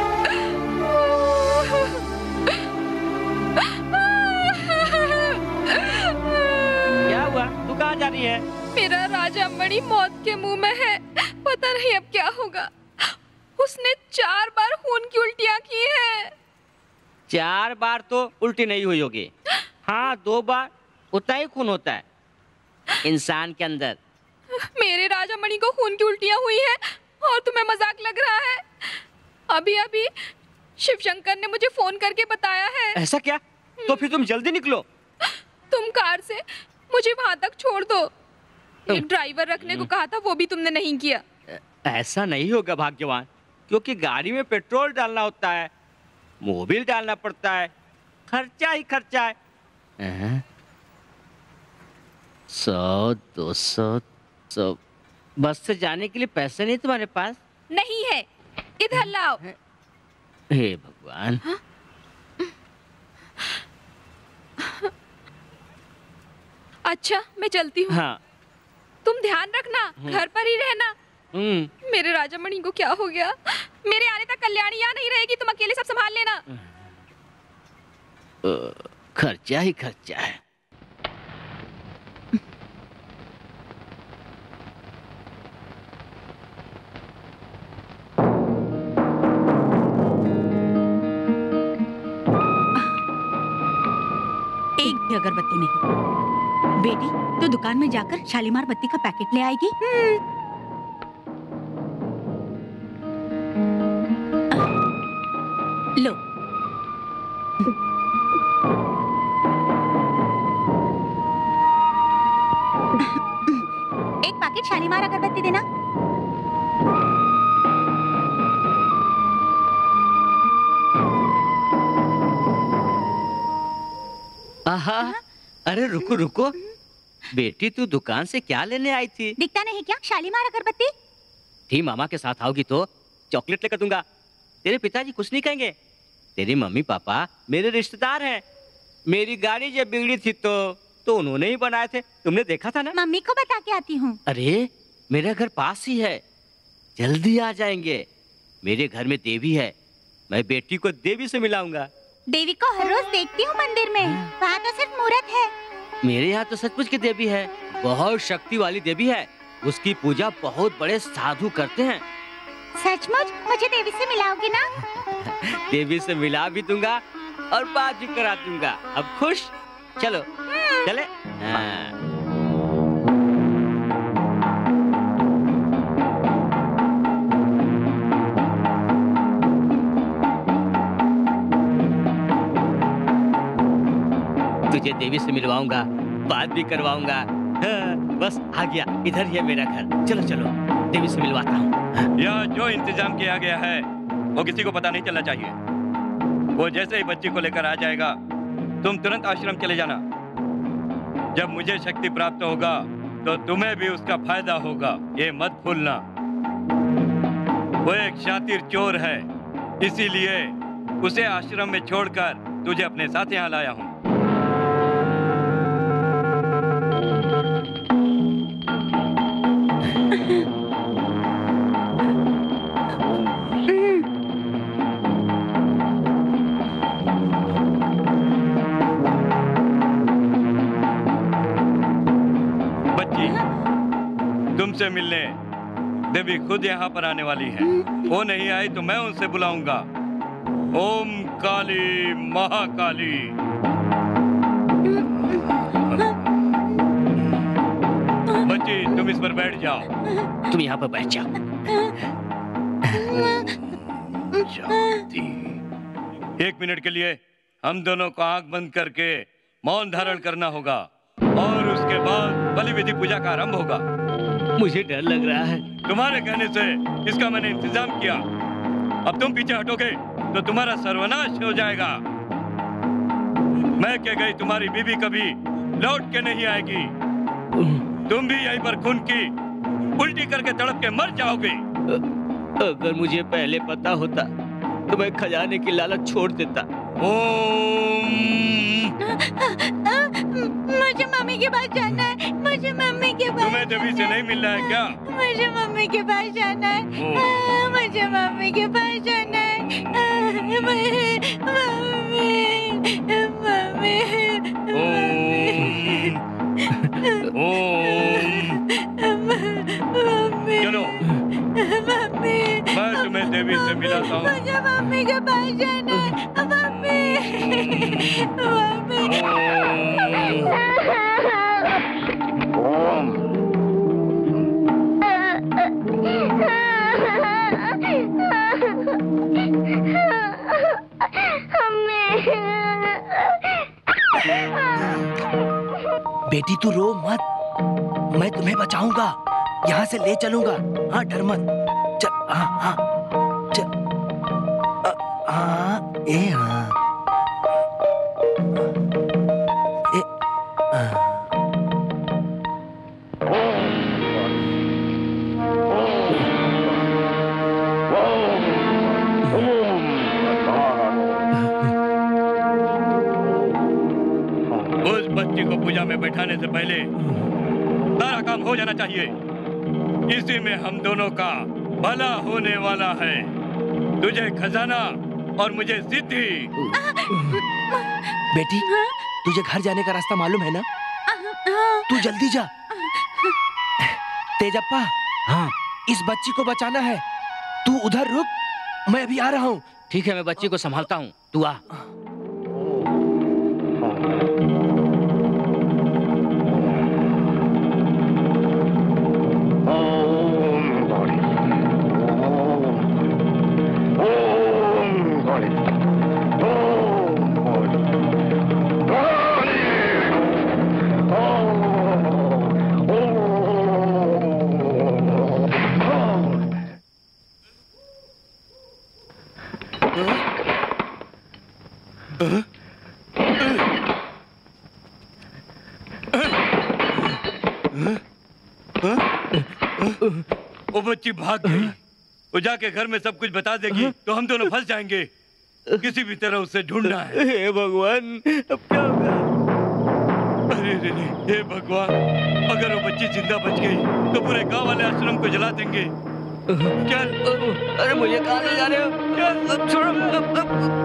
क्या हुआ? तू कहाँ जा रही है? मेरा राजामणि मौत के मुंह में है, पता नहीं अब क्या होगा। उसने 4 बार खून की उल्टियाँ की है। 4 बार तो उल्टी नहीं हुई होगी। हाँ, 2 बार उतना ही खून होता है इंसान के अंदर। मेरे राजामणि को खून की उल्टियाँ हुई है और तुम्हें मजाक लग रहा है? अभी अभी शिव शंकर ने मुझे फोन करके बताया है। ऐसा क्या? तो फिर तुम जल्दी निकलो। तुम कार से मुझे वहां तक छोड़ दो। एक ड्राइवर रखने को कहा था, वो भी तुमने नहीं किया। ऐसा नहीं होगा भाग्यवान। क्योंकि गाड़ी में पेट्रोल डालना होता है, मोबिल डालना पड़ता है, खर्चा ही खर्चा है। 100, 200, 100। बस से जाने के लिए पैसे नहीं तुम्हारे पास? नहीं है, इधर लाओ। हे भगवान। हाँ? अच्छा, मैं चलती हूँ। हाँ। तुम ध्यान रखना, घर पर ही रहना। मेरे राजामणि को क्या हो गया? मेरे आने तक कल्याणी यहाँ नहीं रहेगी, तुम अकेले सब संभाल लेना। खर्चा ही खर्चा है। एक भी अगरबत्ती नहीं। बेटी, तो दुकान में जाकर शालीमार बत्ती का पैकेट ले आएगी। लो। एक पैकेट शालीमार अगरबत्ती देना। आहा, अरे रुको रुको, बेटी तू दुकान से क्या लेने आई थी? दिखता नहीं क्या शालीमार अगरबत्ती? ठीक, मामा के साथ आओगी तो चॉकलेट लेकर दूंगा। तेरे पिताजी कुछ नहीं कहेंगे। तेरे मम्मी पापा मेरे रिश्तेदार हैं। मेरी गाड़ी जब बिगड़ी थी तो उन्होंने ही बनाए थे, तुमने देखा था ना? मम्मी को बता के आती हूँ। अरे मेरा घर पास ही है, जल्दी आ जाएंगे। मेरे घर में देवी है, मैं बेटी को देवी से मिलाऊंगा। देवी को हर रोज देखती हूँ मंदिर में, वहाँ तो सिर्फ मूर्त है। मेरे यहाँ तो सचमुच की देवी है, बहुत शक्ति वाली देवी है। उसकी पूजा बहुत बड़े साधु करते हैं। सचमुच? मुझे देवी से मिलाओगी ना? देवी से मिला भी दूंगा और बात भी करा दूंगा। अब खुश? चलो चले। हाँ। तुझे देवी से मिलवाऊंगा, बात भी करवाऊंगा। हाँ, बस आ गया, इधर ही है मेरा घर। चलो चलो, देवी से मिलवाता हूँ। यह जो इंतजाम किया गया है वो किसी को पता नहीं चलना चाहिए। वो जैसे ही बच्ची को लेकर आ जाएगा, तुम तुरंत आश्रम चले जाना। जब मुझे शक्ति प्राप्त होगा तो तुम्हें भी उसका फायदा होगा, ये मत भूलना। वो एक शातिर चोर है, इसीलिए उसे आश्रम में छोड़कर तुझे अपने साथ यहाँ लाया हूँ। तुमसे मिलने देवी खुद यहाँ पर आने वाली है। वो नहीं आई तो मैं उनसे बुलाऊंगा। ओम काली महाकाली। बच्ची, तुम इस पर बैठ जाओ। तुम यहाँ पर बैठ जाओ। शांति। 1 मिनट के लिए हम दोनों को आंख बंद करके मौन धारण करना होगा और उसके बाद बलि विधि पूजा का आरंभ होगा। मुझे डर लग रहा है। तुम्हारे कहने से इसका मैंने इंतजाम किया। अब तुम पीछे हटोगे तो तुम्हारा सर्वनाश हो जाएगा। मैं कह गई तुम्हारी बीवी कभी लौट के नहीं आएगी। तुम भी यहीं पर खून की उल्टी करके तड़प के मर जाओगे। अगर मुझे पहले पता होता तो मैं खजाने की लालच छोड़ देता। मुझे मम्मी के पास जाना है। मुझे मम्मी के पास। तुम्हें देवी से नहीं मिलना है क्या? मुझे मम्मी के पास जाना है। मुझे मम्मी के पास जाना है। मम्मी, चलो, मैं तुम्हें देवी से मिलाता हूँ। मुझे मम्मी के पास जाना है। बेटी तू रो मत, मैं तुम्हें बचाऊंगा, यहाँ से ले चलूंगा। हाँ, डर मत। चल, हाँ हाँ चल। उस बच्ची को पूजा में बैठाने से पहले सारा काम हो जाना चाहिए। इसी में हम दोनों का भला होने वाला है। तुझे खजाना और मुझे सिद्धि। बेटी, तुझे घर जाने का रास्ता मालूम है ना? तू जल्दी जा। तेजप्पा, हाँ, इस बच्ची को बचाना है। तू उधर रुक, मैं अभी आ रहा हूँ। ठीक है, मैं बच्ची को संभालता हूँ, तू आ। वो बच्ची भाग गई। वो जाके घर में सब कुछ बता देगी तो हम दोनों फंस जाएंगे। किसी भी तरह उसे ढूंढना है। हे भगवान, अब क्या होगा? अरे हे भगवान, अगर वो बच्ची जिंदा बच गई तो पूरे गांव वाले आश्रम को जला देंगे। चल। अरे मुझे कहाँ ले जा रहे हो? चल, छोड़ो।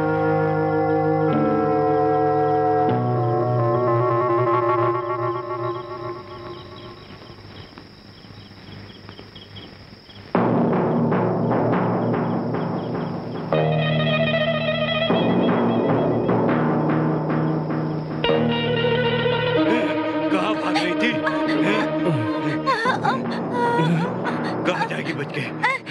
कहाँ जाएगी बच के?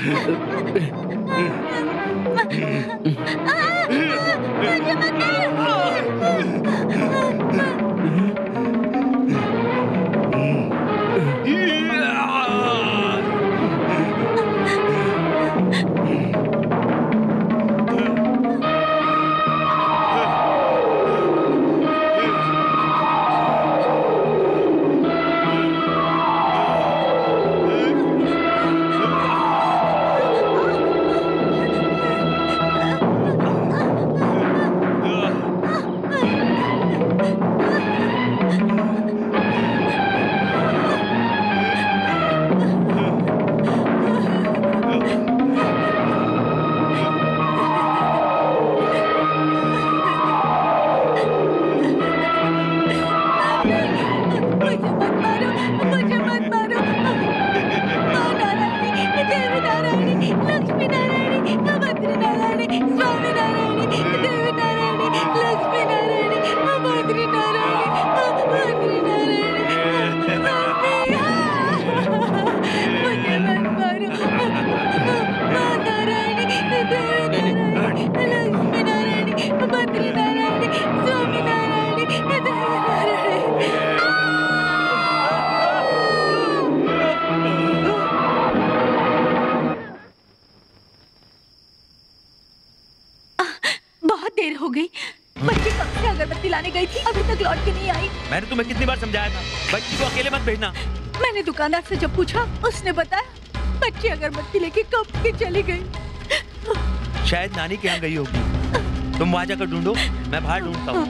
मैंने तुम्हें कितनी बार समझाया था बच्ची को अकेले मत भेजना। मैंने दुकानदार से जब पूछा, उसने बताया बच्ची अगरबत्ती लेके कब की चली गई। शायद नानी के यहाँ गई होगी। तुम वहाँ जाकर ढूंढो, मैं बाहर ढूंढता हूँ।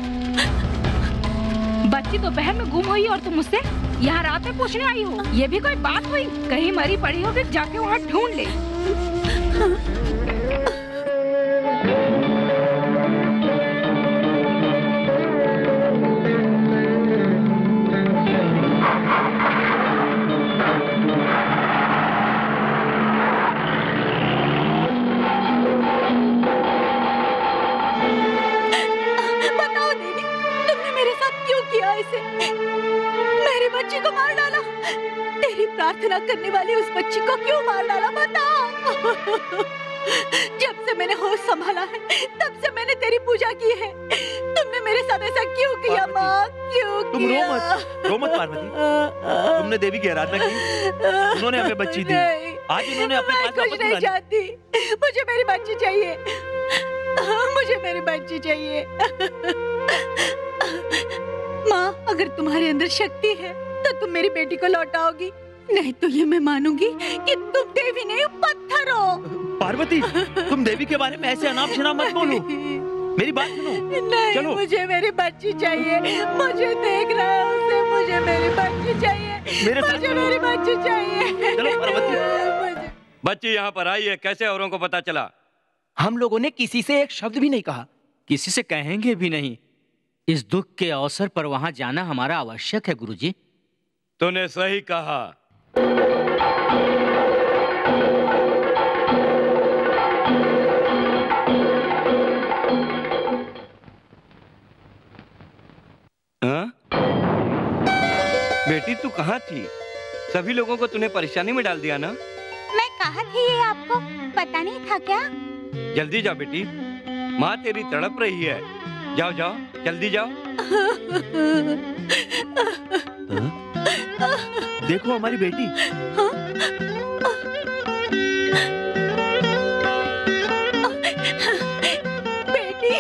बच्ची दोपहर में गुम हुई और तुम मुझसे यहाँ रात में पूछने आई हो? ये भी कोई बात हुई? कहीं मरी पड़ी हो फिर जाके वहाँ ढूंढ ले। मेरी बच्ची को मार डाला। तेरी प्रार्थना करने वाली उस बच्ची को क्यों मार डाला, बता। जब से मैंने होश संभाला है तब से मैंने तेरी पूजा की है। तुमने मेरे साथ ऐसा क्यों किया माँ, क्यों तुम किया? रो मत पार्वती। तुमने देवी की आराधना की, उन्होंने हमें बच्ची दी। आज उन्होंने अपने पास कुछ नहीं चाहती, मुझे मेरी बच्ची चाहिए। मुझे मेरी बच्ची चाहिए। माँ, अगर तुम्हारे अंदर शक्ति है तो तुम मेरी बेटी को लौटाओगी, नहीं तो ये मैं मानूंगी कि तुम देवी नहीं पत्थर हो। पार्वती, तुम देवी के बारे में ऐसे अनाप शनाप मत बोलो। मेरी बात सुनो। नहीं, चलो। मुझे मेरी बच्ची चाहिए। मुझे देख रहा है उसे, मुझे मेरी बच्ची चाहिए। मेरे साथ मुझे चलो। मेरी बच्ची चाहिए। चलो पार्वती। बच्ची यहाँ पर आई है, कैसे औरों को पता चला? हम लोगों ने किसी से एक शब्द भी नहीं कहा, किसी से कहेंगे भी नहीं। इस दुख के अवसर पर वहां जाना हमारा आवश्यक है गुरुजी। तूने सही कहा। हाँ? बेटी तू कहाँ थी? सभी लोगों को तूने परेशानी में डाल दिया ना? मैं कहा थी ये आपको पता नहीं था क्या? जल्दी जाओ बेटी, माँ तेरी तड़प रही है। जाओ जाओ, जल्दी जाओ। देखो हमारी बेटी। बेटी,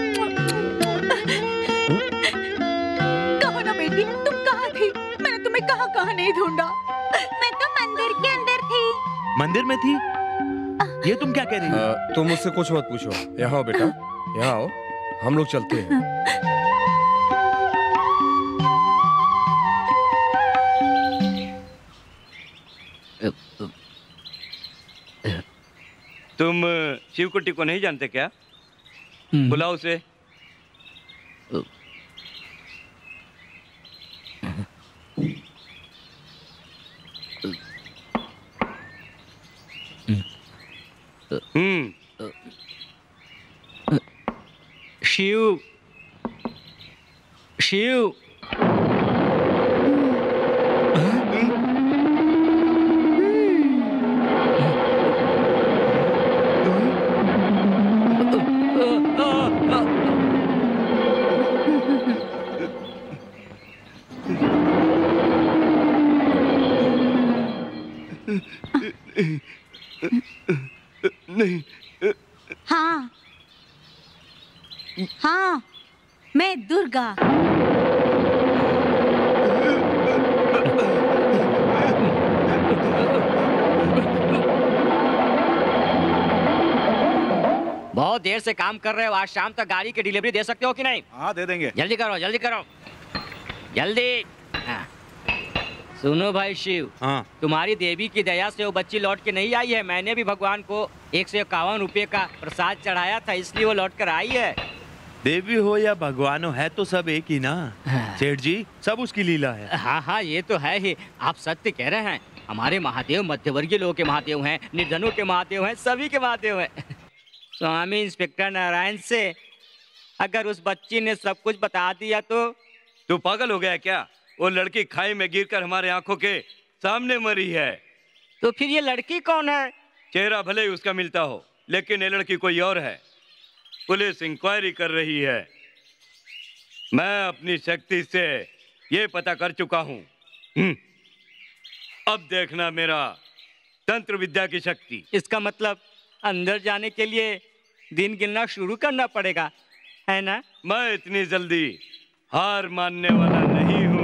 कहो ना बेटी, तुम कहाँ थी? मैंने तुम्हें कहाँ नहीं ढूंढा। मैं तो मंदिर के अंदर थी। मंदिर में थी? ये तुम क्या कह रही हो? तुम मुझसे कुछ मत पूछो। यहाँ आओ बेटा, यहाँ आओ, हम लोग चलते हैं। तुम शिवकुटी को नहीं जानते क्या? बुलाओ उसे। शिव, शिव। नहीं। हाँ हाँ, मैं दुर्गा। बहुत देर से काम कर रहे हो, आज शाम तक गाड़ी की डिलीवरी दे सकते हो कि नहीं? हाँ दे देंगे। जल्दी करो, जल्दी करो, जल्दी। हाँ। सुनो भाई शिव, हाँ। तुम्हारी देवी की दया से वो बच्ची लौट के नहीं आई है। मैंने भी भगवान को 151 रुपये का प्रसाद चढ़ाया था, इसलिए वो लौट कर आई है। देवी हो या भगवान हो, है तो सब एक ही ना। सेठ जी, सब उसकी लीला है। हाँ हाँ, ये तो है ही। आप सत्य कह रहे हैं। हमारे महादेव मध्यवर्गीय लोगों के महादेव हैं, निर्धनों के महादेव हैं, सभी के महादेव हैं। स्वामी इंस्पेक्टर नारायण से अगर उस बच्ची ने सब कुछ बता दिया तो? तू पागल हो गया क्या? वो लड़की खाई में गिरकर हमारे आंखों के सामने मरी है। तो फिर ये लड़की कौन है? चेहरा भले ही उसका मिलता हो, लेकिन ये लड़की कोई और है। पुलिस इंक्वायरी कर रही है। मैं अपनी शक्ति से ये पता कर चुका हूँ। अब देखना मेरा तंत्र विद्या की शक्ति। इसका मतलब अंदर जाने के लिए दिन गिनना शुरू करना पड़ेगा, है ना? मैं इतनी जल्दी हार मानने वाला नहीं हूँ।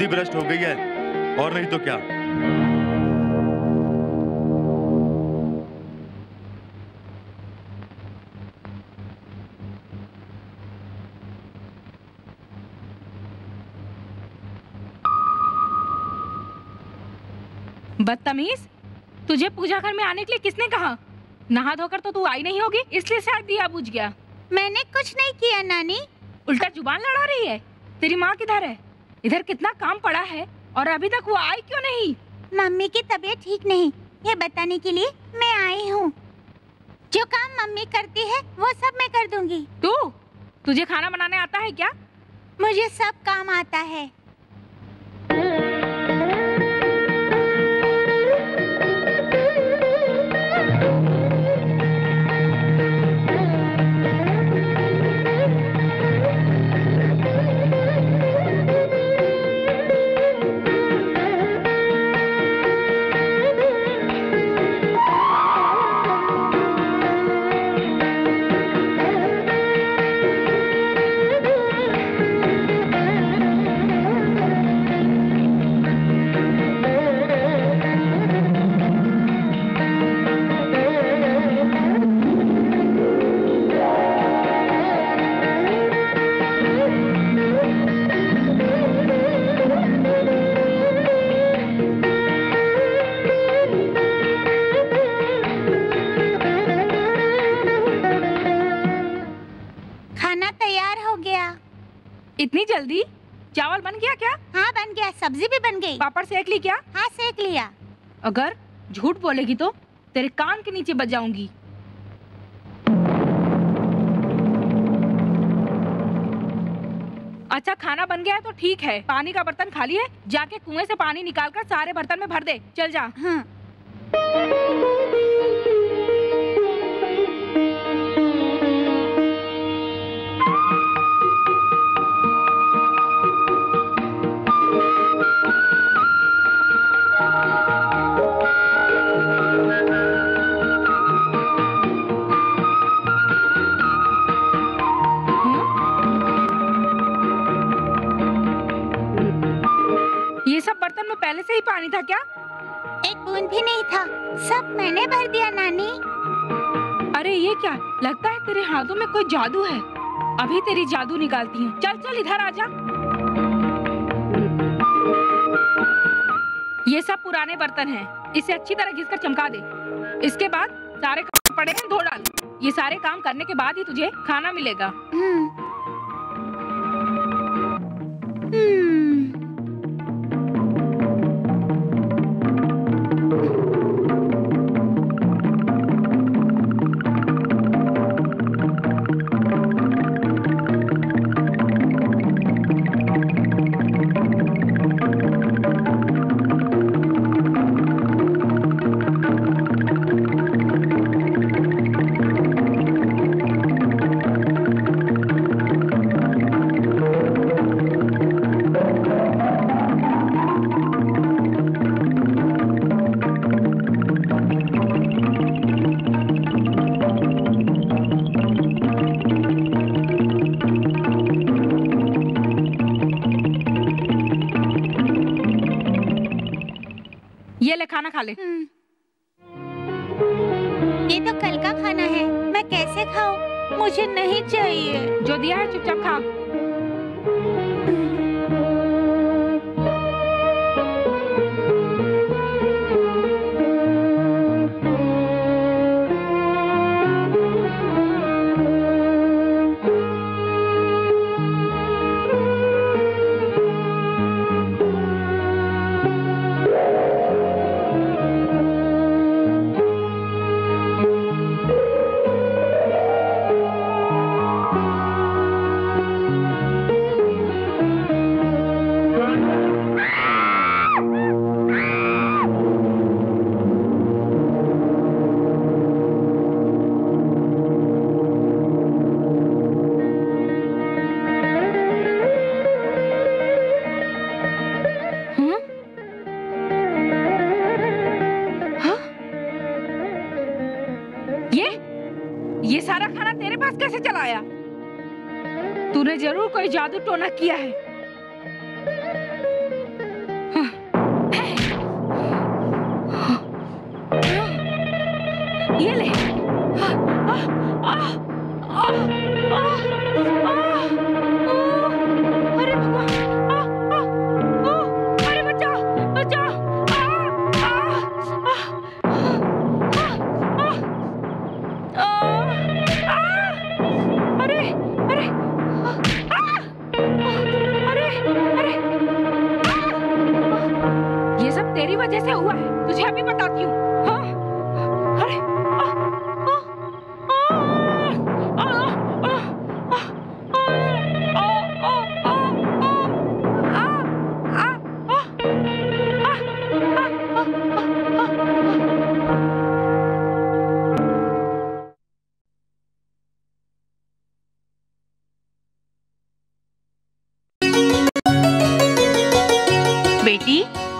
बुद्धि भ्रष्ट हो गई है, और नहीं तो क्या। बदतमीज, तुझे पूजा घर में आने के लिए किसने कहा? नहा धोकर तो तू आई नहीं होगी, इसलिए शायद दिया बुझ गया। मैंने कुछ नहीं किया नानी। उल्टा जुबान लड़ा रही है। तेरी माँ किधर है? इधर कितना काम पड़ा है और अभी तक वो आई क्यों नहीं? मम्मी की तबीयत ठीक नहीं, ये बताने के लिए मैं आई हूँ। जो काम मम्मी करती है वो सब मैं कर दूंगी। तुझे खाना बनाने आता है क्या? मुझे सब काम आता है। इतनी जल्दी? चावल बन गया क्या? हाँ बन गया, सब्जी भी बन गई। पापड़ सेक ली क्या? हाँ सेक लिया। अगर झूठ बोलेगी तो तेरे कान के नीचे बज जाऊंगी। अच्छा खाना बन गया है तो ठीक है, पानी का बर्तन खाली है, जाके कुएं से पानी निकालकर सारे बर्तन में भर दे। चल जा। हाँ। ये सब बर्तन में पहले से ही पानी था क्या? एक बूंद भी नहीं था, सब मैंने भर दिया नानी। अरे ये क्या, लगता है तेरे हाथों में कोई जादू है। अभी तेरी जादू निकालती हूँ। चल चल इधर आजा। ये सब पुराने बर्तन हैं, इसे अच्छी तरह घिसकर चमका दे। इसके बाद सारे काम पड़े हैं धो डाल। ये सारे काम करने के बाद ही तुझे खाना मिलेगा। ये ले खाना खा ले। ये तो कल का खाना है, मैं कैसे खाऊं? मुझे नहीं चाहिए। जो दिया है चुपचाप खा। ये सारा खाना तेरे पास कैसे चला आया? तूने जरूर कोई जादू टोना किया है। कैसे हुआ है तुझे अभी बताती हूँ। हाँ? अरे बेटी,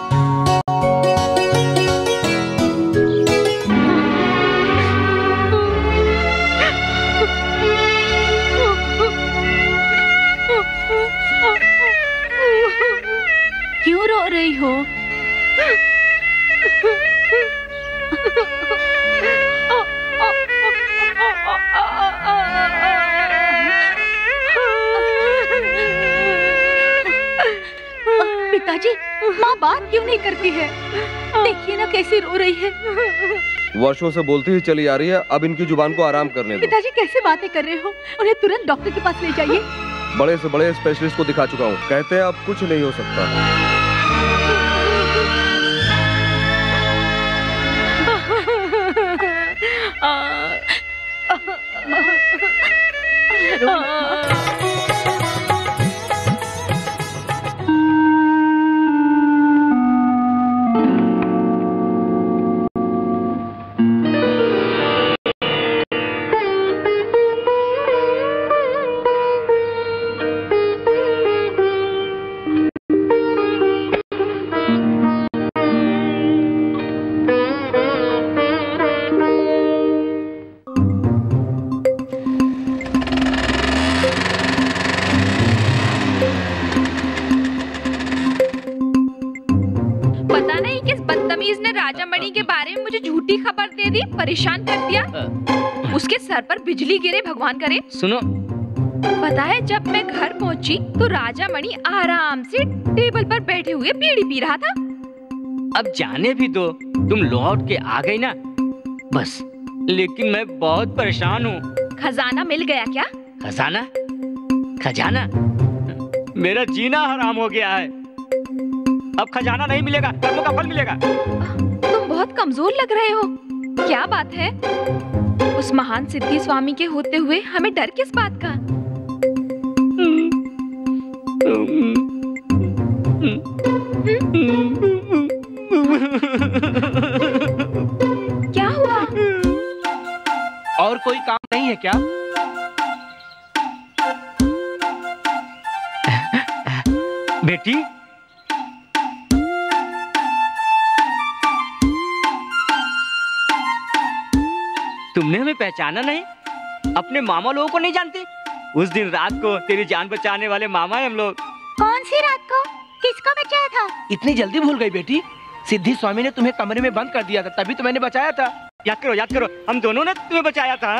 क्यों रो रही हो? पिताजी, माँ बात क्यों नहीं करती है? देखिए ना कैसे रो रही है। वर्षों से बोलती ही चली आ रही है, अब इनकी जुबान को आराम करने दो। पिताजी कैसे बातें कर रहे हो? उन्हें तुरंत डॉक्टर के पास ले जाइए। बड़े से बड़े स्पेशलिस्ट को दिखा चुका हूँ, कहते हैं अब कुछ नहीं हो सकता। के बारे में मुझे झूठी खबर दे दी, परेशान कर दिया। उसके सर पर बिजली गिरे, भगवान करे। सुनो, पता है जब मैं घर पहुंची तो राजा मणि आराम से टेबल पर बैठे हुए बीड़ी पी रहा था। अब जाने भी दो, तुम लौट के आ गई ना, बस। लेकिन मैं बहुत परेशान हूँ। खजाना मिल गया क्या? खजाना? खजाना? मेरा जीना हराम हो गया है। अब खजाना नहीं मिलेगा, कर्मों का फल मिलेगा। तुम बहुत कमजोर लग रहे हो। क्या बात है? उस महान सिद्धि स्वामी के होते हुए हमें डर किस बात का? क्या हुआ? और कोई काम नहीं है क्या? बेटी, तुमने हमें पहचाना नहीं? अपने मामा लोगों को नहीं जानती? उस दिन रात को तेरी जान बचाने वाले मामा है हम लोग। कौन सी रात को? किसको बचाया था? इतनी जल्दी भूल गई बेटी? सिद्धि स्वामी ने तुम्हें कमरे में बंद कर दिया था, तभी तो मैंने बचाया था। याद करो, याद करो, हम दोनों ने तुम्हें बचाया था।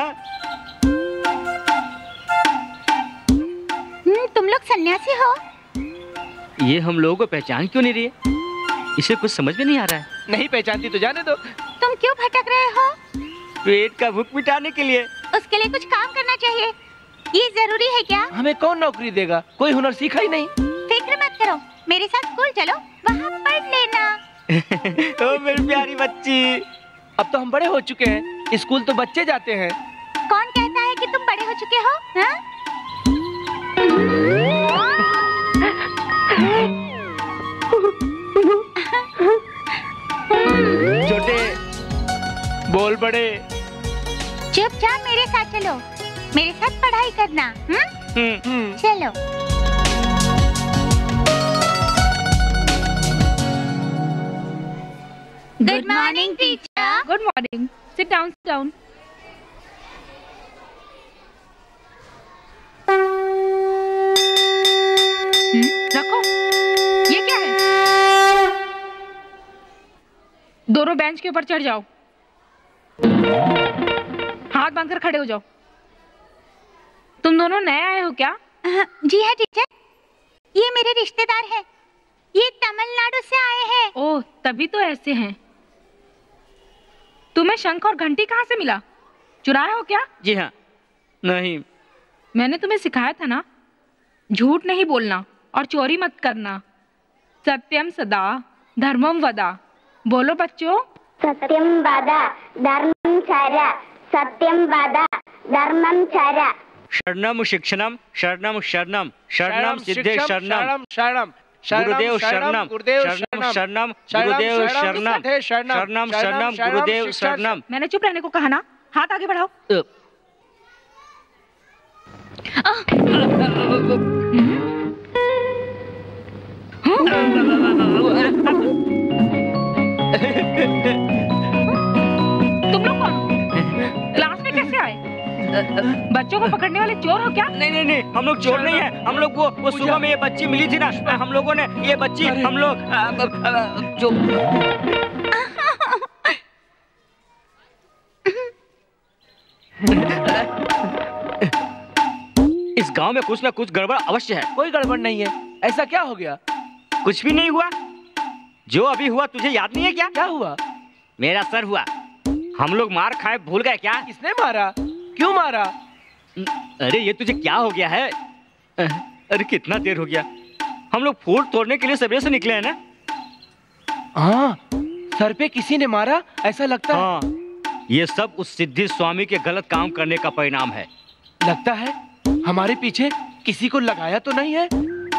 तुम लोग सन्यासी हो? ये हम लोगों को पहचान क्यों नहीं रही है? इसे कुछ समझ में नहीं आ रहा है। नहीं पहचानती तो जाने दो। तुम क्यों भटक रहे हो? पेट का भूख मिटाने के लिए। उसके लिए कुछ काम करना चाहिए। ये जरूरी है क्या? हमें कौन नौकरी देगा? कोई हुनर सीखा ही नहीं। फिक्र मत करो, मेरे साथ स्कूल चलो, वहाँ पढ़ लेना। ओ मेरी प्यारी बच्ची। अब तो हम बड़े हो चुके हैं, स्कूल तो बच्चे जाते हैं। कौन कहता है कि तुम बड़े हो चुके हो? हाँ? छोटे बोल बड़े। चुपचाप मेरे साथ चलो, मेरे साथ पढ़ाई करना। चलो। Good morning teacher. Good morning. Sit down, sit down. रखो। ये क्या है? दोनों बेंच के ऊपर चढ़ जाओ। हाथ बांधकर खड़े हो जाओ। तुम दोनों नए आए हो क्या? जी हाँ टीचर, ये मेरे रिश्तेदार हैं। ये तमिलनाडु से आए हैं। ओह, तभी तो ऐसे हैं। तुम्हें शंख और घंटी कहाँ से मिला? चुराए हो क्या? जी हाँ। नहीं। मैंने तुम्हें सिखाया था ना, झूठ नहीं बोलना और चोरी मत करना। सत्यम सदा धर्मम वदा। बोलो बच्चों। सत्यम वद धर्मं चर, सत्यम वद धर्मं चर। शरणम शिक्षणम शरणम शरणम शरणम सिद्धे शरणम शरणम गुरुदेव शरणम शरणम शरणम गुरुदेव शरणम शरणम शरणम गुरुदेव शरणम। मैंने चुप रहने को कहा ना, हाथ आगे बढ़ाओ। तुम लोग कौन? क्लास में कैसे आए? बच्चों को पकड़ने वाले चोर हो क्या? नहीं नहीं नहीं, हम लोग चोर नहीं है। हम लोग वो सुबह में ये बच्ची मिली थी ना, हम लोगों ने ये बच्ची हम लोग जो इस गांव में कुछ ना कुछ गड़बड़ अवश्य है। कोई गड़बड़ नहीं है। ऐसा क्या हो गया? कुछ भी नहीं हुआ। जो अभी हुआ तुझे याद नहीं है क्या? क्या हुआ? मेरा सर हुआ। हम लोग मार खाए भूल गए क्या? किसने मारा? क्यों मारा? अरे ये तुझे क्या हो गया है? अरे कितना देर हो गया। हम लोग फूल तोड़ने के लिए सवेरे से निकले हैं ना। हाँ, सर पे किसी ने मारा ऐसा लगता है। ये सब उस सिद्धि स्वामी के गलत काम करने का परिणाम है। लगता है हमारे पीछे किसी को लगाया तो नहीं है?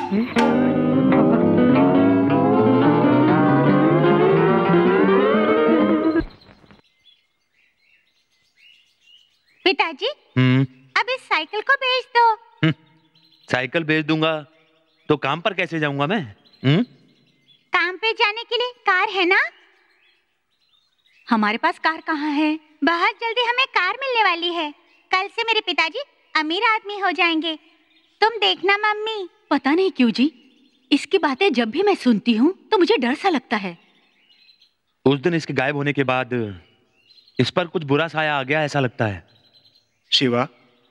पिताजी, अब इस साइकिल को बेच दो। साइकिल बेच दूंगा तो काम पर कैसे जाऊंगा मैं? काम पे जाने के लिए कार है ना? हमारे पास कार कहाँ है? बहुत जल्दी हमें कार मिलने वाली है। कल से मेरे पिताजी अमीर आदमी हो जाएंगे। तुम देखना मम्मी। पता नहीं क्यों जी, इसकी बातें जब भी मैं सुनती हूँ तो मुझे डर सा लगता है। उस दिन इसके गायब होने के बाद इस पर कुछ बुरा साया आ गया ऐसा लगता है। शिवा,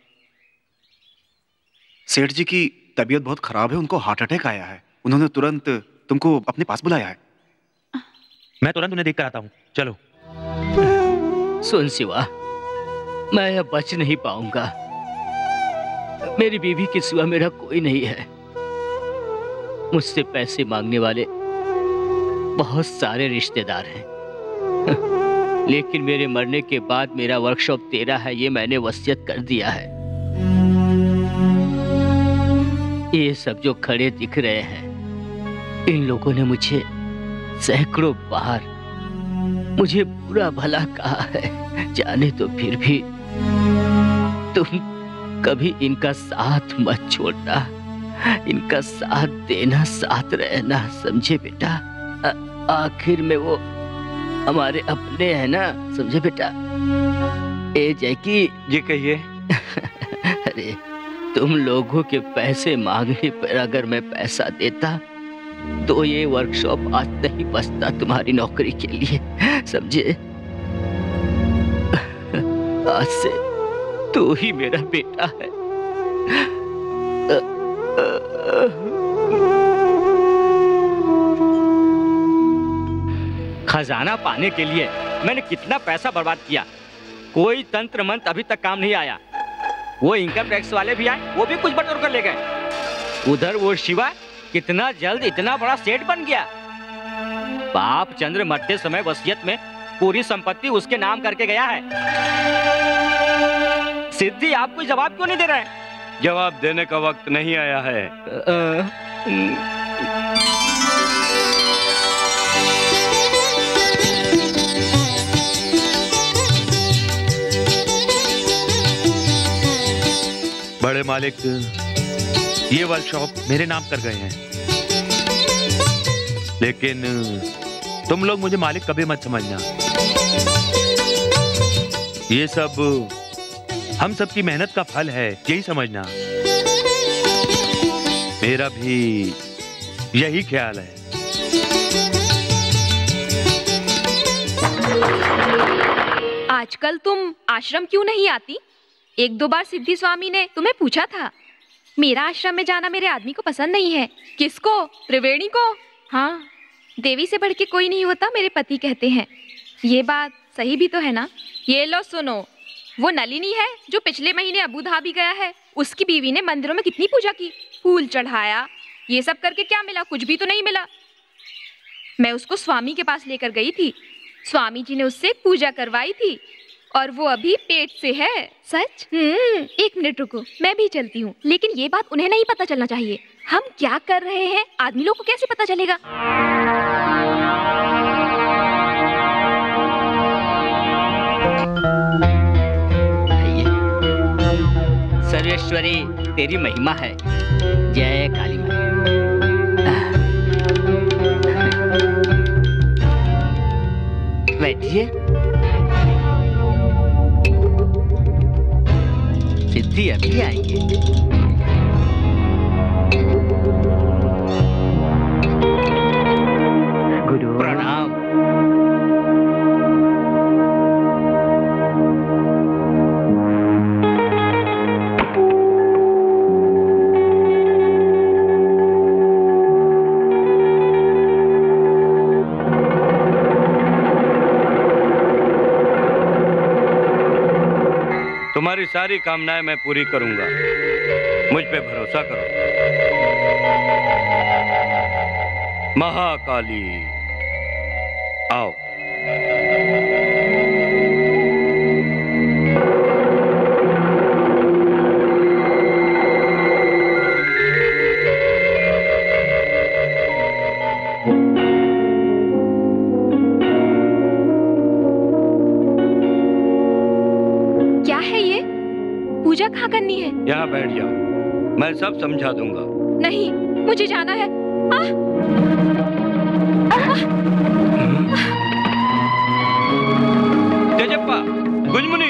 सेठ जी की तबीयत बहुत खराब है, उनको हार्ट अटैक आया है। उन्होंने तुरंत तुमको अपने पास बुलाया है। मैं तुरंत उन्हें देख कर आता हूँ, चलो। सुन शिवा, मैं अब बच नहीं पाऊंगा। मेरी बीवी के सिवा मेरा कोई नहीं है। मुझसे पैसे मांगने वाले बहुत सारे रिश्तेदार हैं, लेकिन मेरे मरने के बाद मेरा वर्कशॉप तेरा है, ये मैंने वसीयत कर दिया है। ये सब जो खड़े दिख रहे हैं, इन लोगों ने मुझे सैकड़ों बार मुझे बुरा भला कहा है। जाने तो फिर भी तुम कभी इनका साथ मत छोड़ना, इनका साथ देना, साथ रहना, समझे बेटा? आखिर में वो हमारे अपने हैं ना, समझे बेटा? ए जैकी जी कहिए। अरे तुम लोगों के पैसे मांगने पर अगर मैं पैसा देता तो ये वर्कशॉप आज नहीं बचता तुम्हारी नौकरी के लिए, समझे? आज से तू ही मेरा बेटा है। खजाना पाने के लिए मैंने कितना पैसा बर्बाद किया। कोई तंत्र मंत्र अभी तक काम नहीं आया। वो इनकम टैक्स वाले भी आए, वो भी कुछ बटोर कर ले गए। उधर वो शिवा कितना जल्द इतना बड़ा सेठ बन गया। बाप चंद्र मरते समय वसीयत में पूरी संपत्ति उसके नाम करके गया है। सिद्धि आप कोई जवाब क्यों नहीं दे रहे हैं? जवाब देने का वक्त नहीं आया है। बड़े मालिक ये वर्कशॉप मेरे नाम कर गए हैं, लेकिन तुम लोग मुझे मालिक कभी मत समझना। ये सब हम सब की मेहनत का फल है, यही समझना। मेरा भी यही ख्याल है। आजकल तुम आश्रम क्यों नहीं आती? एक दो बार सिद्धि स्वामी ने तुम्हें पूछा था। मेरा आश्रम में जाना मेरे आदमी को पसंद नहीं है। किसको? त्रिवेणी को? हाँ, देवी से बढ़ के कोई नहीं होता, मेरे पति कहते हैं। ये बात सही भी तो है ना? ये लो सुनो, वो नलिनी है जो पिछले महीने अबू धाबी गया है, उसकी बीवी ने मंदिरों में कितनी पूजा की, फूल चढ़ाया, ये सब करके क्या मिला? कुछ भी तो नहीं मिला। मैं उसको स्वामी के पास लेकर गई थी। स्वामी जी ने उससे पूजा करवाई थी और वो अभी पेट से है। सच? 1 मिनट रुको, मैं भी चलती हूँ। लेकिन ये बात उन्हें नहीं पता चलना चाहिए। हम क्या कर रहे हैं आदमी लोग को कैसे पता चलेगा? सर्वेश्वरी तेरी महिमा है। जय काली माँ। बैठिए। सिद्धि अभी आएंगे। गुरु प्रणाम। तुम्हारी सारी कामनाएं मैं पूरी करूंगा, मुझ पे भरोसा करो। महाकाली आओ। क्या है ये? पूजा कहाँ करनी है? यहाँ बैठ जाओ, मैं सब समझा दूंगा। नहीं, मुझे जाना है। तेजप्पा, गुंजमुनि,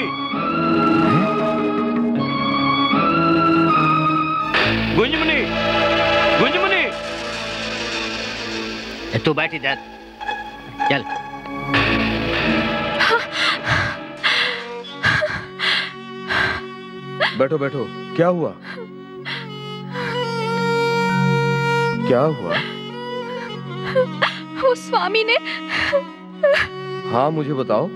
गुंजमुनि, गुंजमुनि। तू बैठ इधर, चल। बैठो बैठो, क्या हुआ? क्या हुआ? वो स्वामी ने। हाँ मुझे बताओ।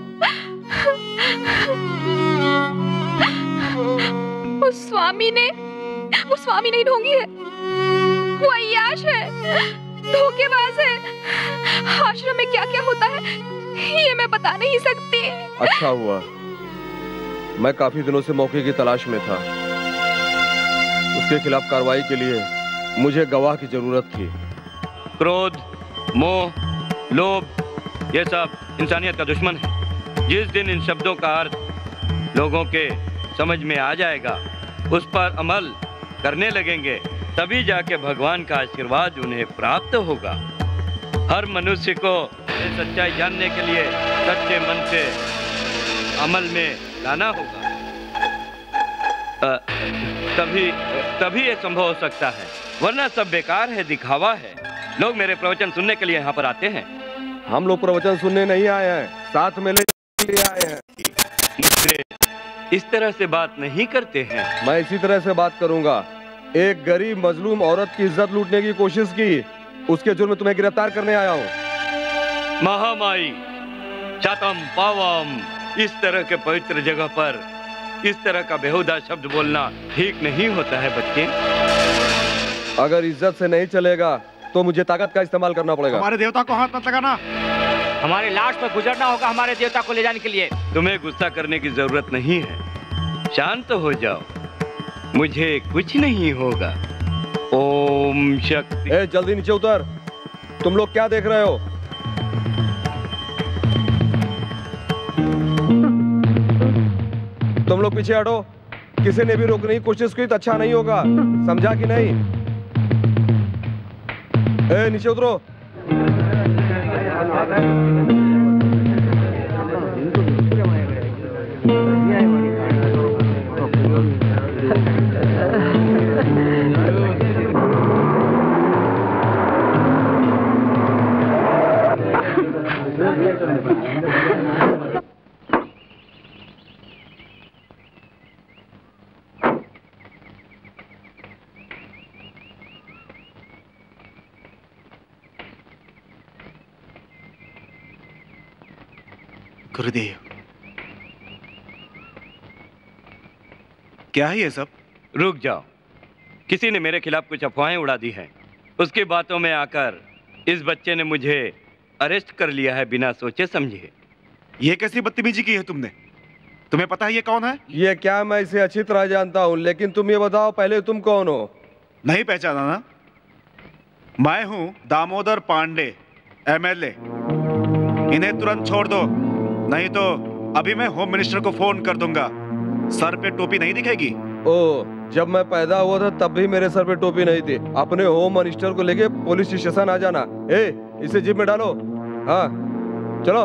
वो स्वामी नहीं ढोंगी है, वो अय्याश है, धोखेबाज है। आश्रम में क्या क्या होता है ये मैं बता नहीं सकती। अच्छा हुआ, मैं काफी दिनों से मौके की तलाश में था। उसके खिलाफ कार्रवाई के लिए मुझे गवाह की जरूरत थी। क्रोध, मोह, लोभ, ये सब इंसानियत का दुश्मन है। जिस दिन इन शब्दों का अर्थ लोगों के समझ में आ जाएगा, उस पर अमल करने लगेंगे, तभी जाके भगवान का आशीर्वाद उन्हें प्राप्त होगा। हर मनुष्य को ये सच्चाई जानने के लिए सच्चे मन से अमल में लाना होगा, तभी ये संभव हो सकता है, वरना सब बेकार है, दिखावा है। लोग मेरे प्रवचन सुनने के लिए यहाँ पर आते हैं। हम लोग प्रवचन सुनने नहीं आए हैं, साथ में ले आए हैं। मुझसे इस तरह से बात नहीं करते हैं। मैं इसी तरह से बात करूंगा। एक गरीब मजलूम औरत की इज्जत लूटने की कोशिश की, उसके जुर्म में तुम्हें गिरफ्तार करने आया हूँ। महामाई, चातम पावम, इस तरह के पवित्र जगह पर इस तरह का बेहुदा शब्द बोलना ठीक नहीं होता है बच्चे। अगर इज्जत से नहीं चलेगा तो मुझे ताकत का इस्तेमाल करना पड़ेगा। हमारे देवता को हाथ मत लगाना। हमारे लाश पर गुजरना होगा हमारे देवता को ले जाने के लिए। तुम्हें गुस्सा करने की जरूरत नहीं है, शांत हो जाओ, मुझे कुछ नहीं होगा। ओम शक्ति। जल्दी नीचे उतर। तुम लोग क्या देख रहे हो? तुम लोग पीछे हटो। किसी ने भी रोकने की कोशिश की तो अच्छा नहीं होगा, समझा कि नहीं? नीचे उतरो। गुरुदेव, क्या है ये सब? रुक जाओ, किसी ने मेरे खिलाफ कुछ अफवाहें उड़ा दी हैं। उसकी बातों में आकर इस बच्चे ने मुझे अरेस्ट कर लिया है बिना सोचे समझे। ये कैसी बदतमीजी की है तुमने? तुम्हें पता है ये कौन है? ये क्या, मैं इसे अच्छी तरह जानता हूँ, लेकिन तुम ये बताओ पहले तुम कौन हो? नहीं पहचाना ना? मैं हूँ दामोदर पांडे, MLA। इन्हें तुरंत छोड़ दो, नहीं तो अभी मैं होम मिनिस्टर को फोन कर दूंगा। सर पे टोपी नहीं दिखेगी। ओ, जब मैं पैदा हुआ था तब भी मेरे सर पे टोपी नहीं थी। अपने होम मिनिस्टर को लेके पुलिस स्टेशन आ जाना। इसे जिप में डालो। हाँ चलो।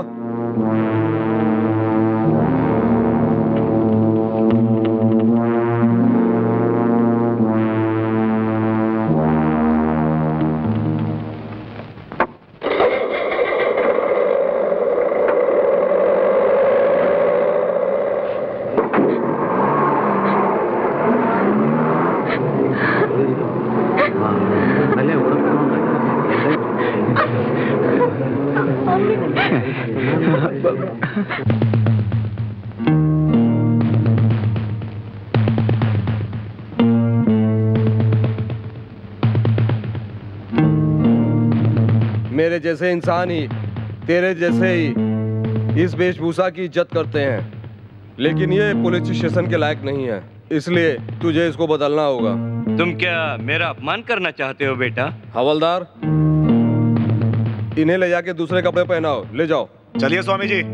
मेरे जैसे इंसान ही तेरे जैसे ही इस वेशभूषा की इज्जत करते हैं, लेकिन ये पुलिस स्टेशन के लायक नहीं है, इसलिए तुझे इसको बदलना होगा। तुम क्या मेरा अपमान करना चाहते हो बेटा? हवलदार, इन्हें ले जाके दूसरे कपड़े पहनाओ। ले जाओ। चलिए स्वामी जी।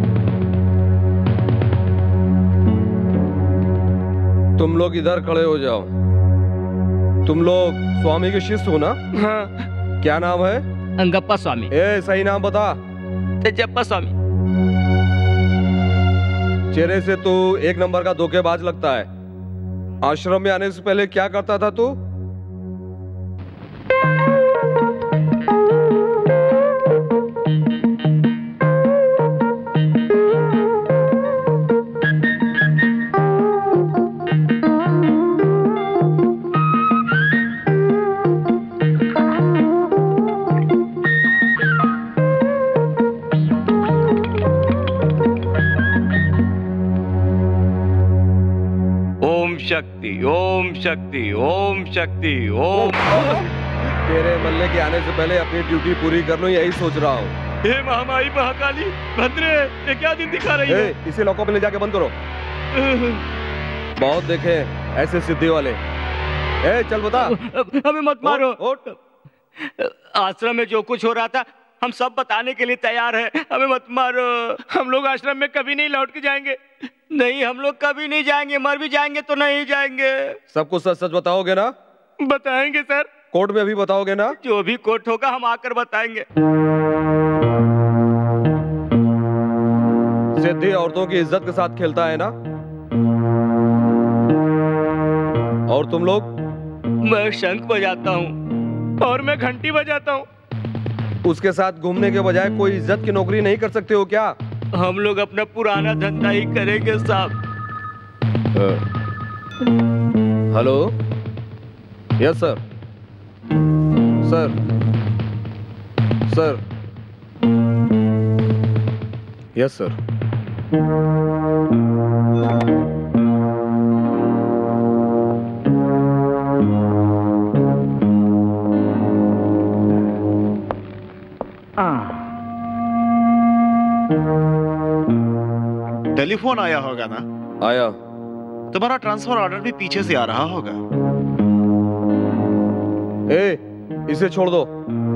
तुम लोग इधर खड़े हो जाओ। तुम लोग स्वामी के शिष्य हो ना? हाँ। क्या नाम है? अंगप्पा स्वामी। सही नाम बता। तेजप्पा स्वामी। चेहरे से तू एक नंबर का धोखेबाज लगता है। आश्रम में आने से पहले क्या करता था तू? शक्ति, ओम शक्ति, ओम शक्ति, ओम। तेरे मल्ले के आने से पहले अपनी ड्यूटी पूरी कर लो, यही सोच रहा हूँ। हे महामाई महाकाली भद्रे, ये क्या दिन दिखा रही है? इसे लॉकअप में ले जाके बंद करो। बहुत देखे ऐसे सिद्धि वाले। चल बता। हमें मत मारो। आश्रम में जो कुछ हो रहा था हम सब बताने के लिए तैयार हैं। हमें मत मारो। हम लोग आश्रम में कभी नहीं लौट के जाएंगे। नहीं, हम लोग कभी नहीं जाएंगे। मर भी जाएंगे तो नहीं जाएंगे। सब कुछ सच सच बताओगे ना? बताएंगे सर। कोर्ट में भी बताओगे ना? जो भी कोर्ट होगा हम आकर बताएंगे। सिद्धि औरतों की इज्जत के साथ खेलता है ना? और तुम लोग? मैं शंख बजाता हूँ और मैं घंटी बजाता हूँ। उसके साथ घूमने के बजाय कोई इज्जत की नौकरी नहीं कर सकते हो क्या? हम लोग अपना पुराना धंधा ही करेंगे साहब। Hello. Yes sir. Sir sir yes sir. Telephone आया होगा ना? आया। तुम्हारा ट्रांसफर ऑर्डर भी पीछे से आ रहा होगा। इसे छोड़ दो।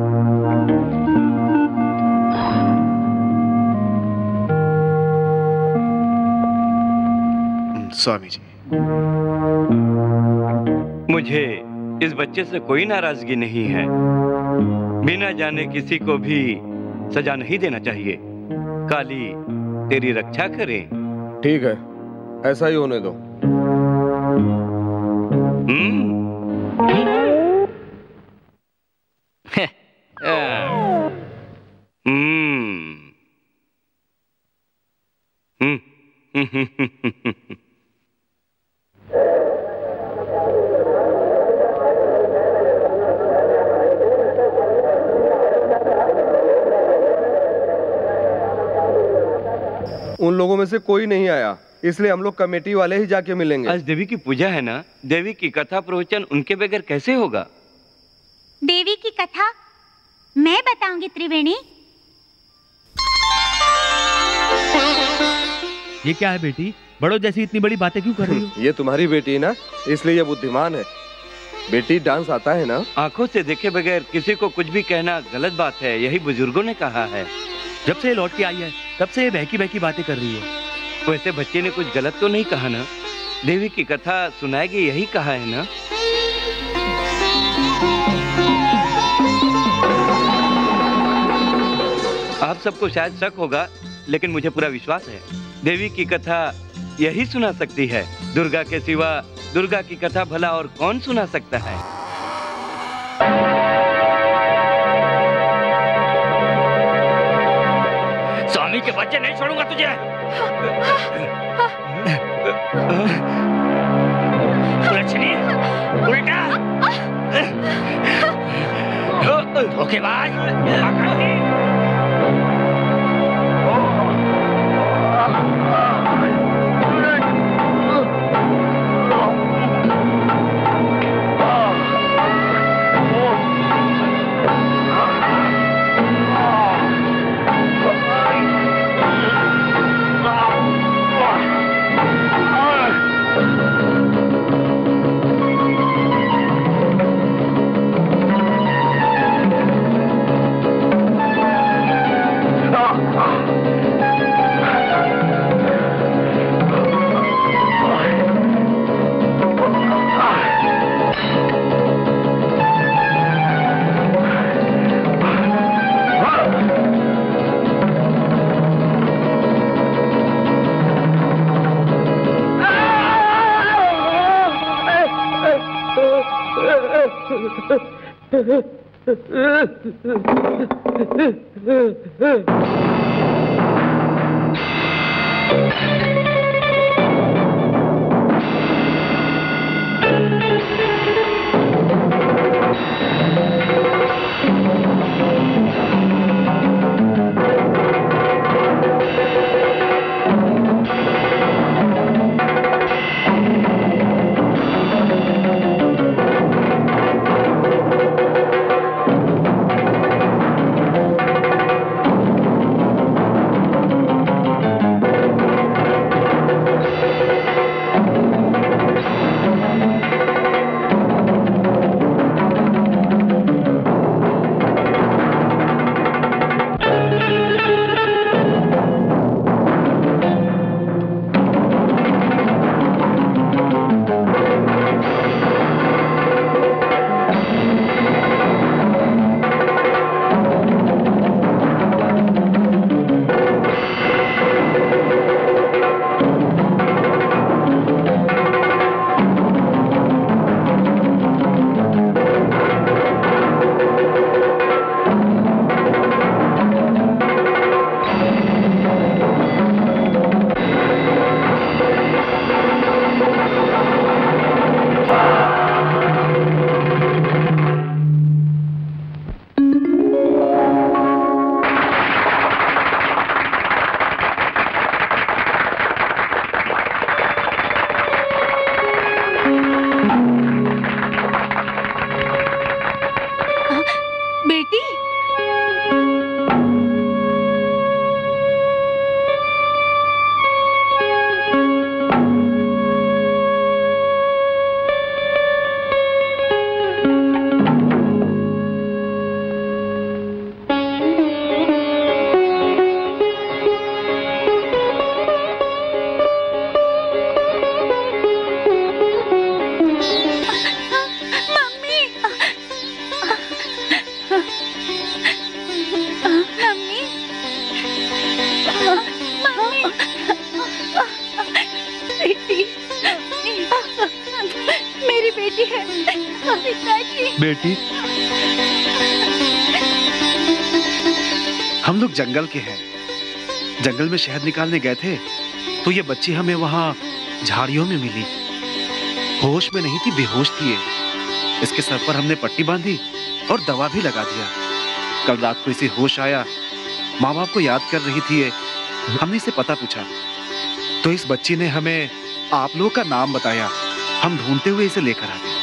स्वामी जी, मुझे इस बच्चे से कोई नाराजगी नहीं है। बिना जाने किसी को भी सजा नहीं देना चाहिए। काली तेरी रक्षा करे। ठीक है, ऐसा ही होने दो। उन लोगों में से कोई नहीं आया, इसलिए हम लोग कमेटी वाले ही जाके मिलेंगे। आज देवी की पूजा है ना, देवी की कथा प्रवचन उनके बगैर कैसे होगा? देवी की कथा मैं बताऊंगी त्रिवेणी। ये क्या है बेटी? बड़ों जैसी इतनी बड़ी बातें क्यों कर रही हो? ये तुम्हारी बेटी है ना, इसलिए ये बुद्धिमान है। बेटी डांस आता है ना? आंखों से देखे बगैर किसी को कुछ भी कहना गलत बात है, यही बुजुर्गों ने कहा है। जब से ये लौट के आई है तब से ये बहकी बहकी बातें कर रही है। वैसे बच्चे ने कुछ गलत तो नहीं कहा ना? देवी की कथा सुनाएगी यही कहा है ना? आप सबको शायद शक होगा, लेकिन मुझे पूरा विश्वास है देवी की कथा यही सुना सकती है। दुर्गा के सिवा दुर्गा की कथा भला और कौन सुना सकता है? स्वामी के बच्चे नहीं छोड़ूंगा तुझे। उलझनी, उल्टा, धोखेबाज, पाखंडी। बेटी, हम लोग जंगल के हैं। जंगल में शहद निकालने गए थे तो ये बच्ची हमें वहां झाड़ियों में मिली। होश में नहीं थी, बेहोश थी ये। इसके सर पर हमने पट्टी बांधी और दवा भी लगा दिया। कल रात को इसे होश आया, माँ बाप को याद कर रही थी ये। हमने इसे पता पूछा तो इस बच्ची ने हमें आप लोगों का नाम बताया। हम ढूंढते हुए इसे लेकर आ गए।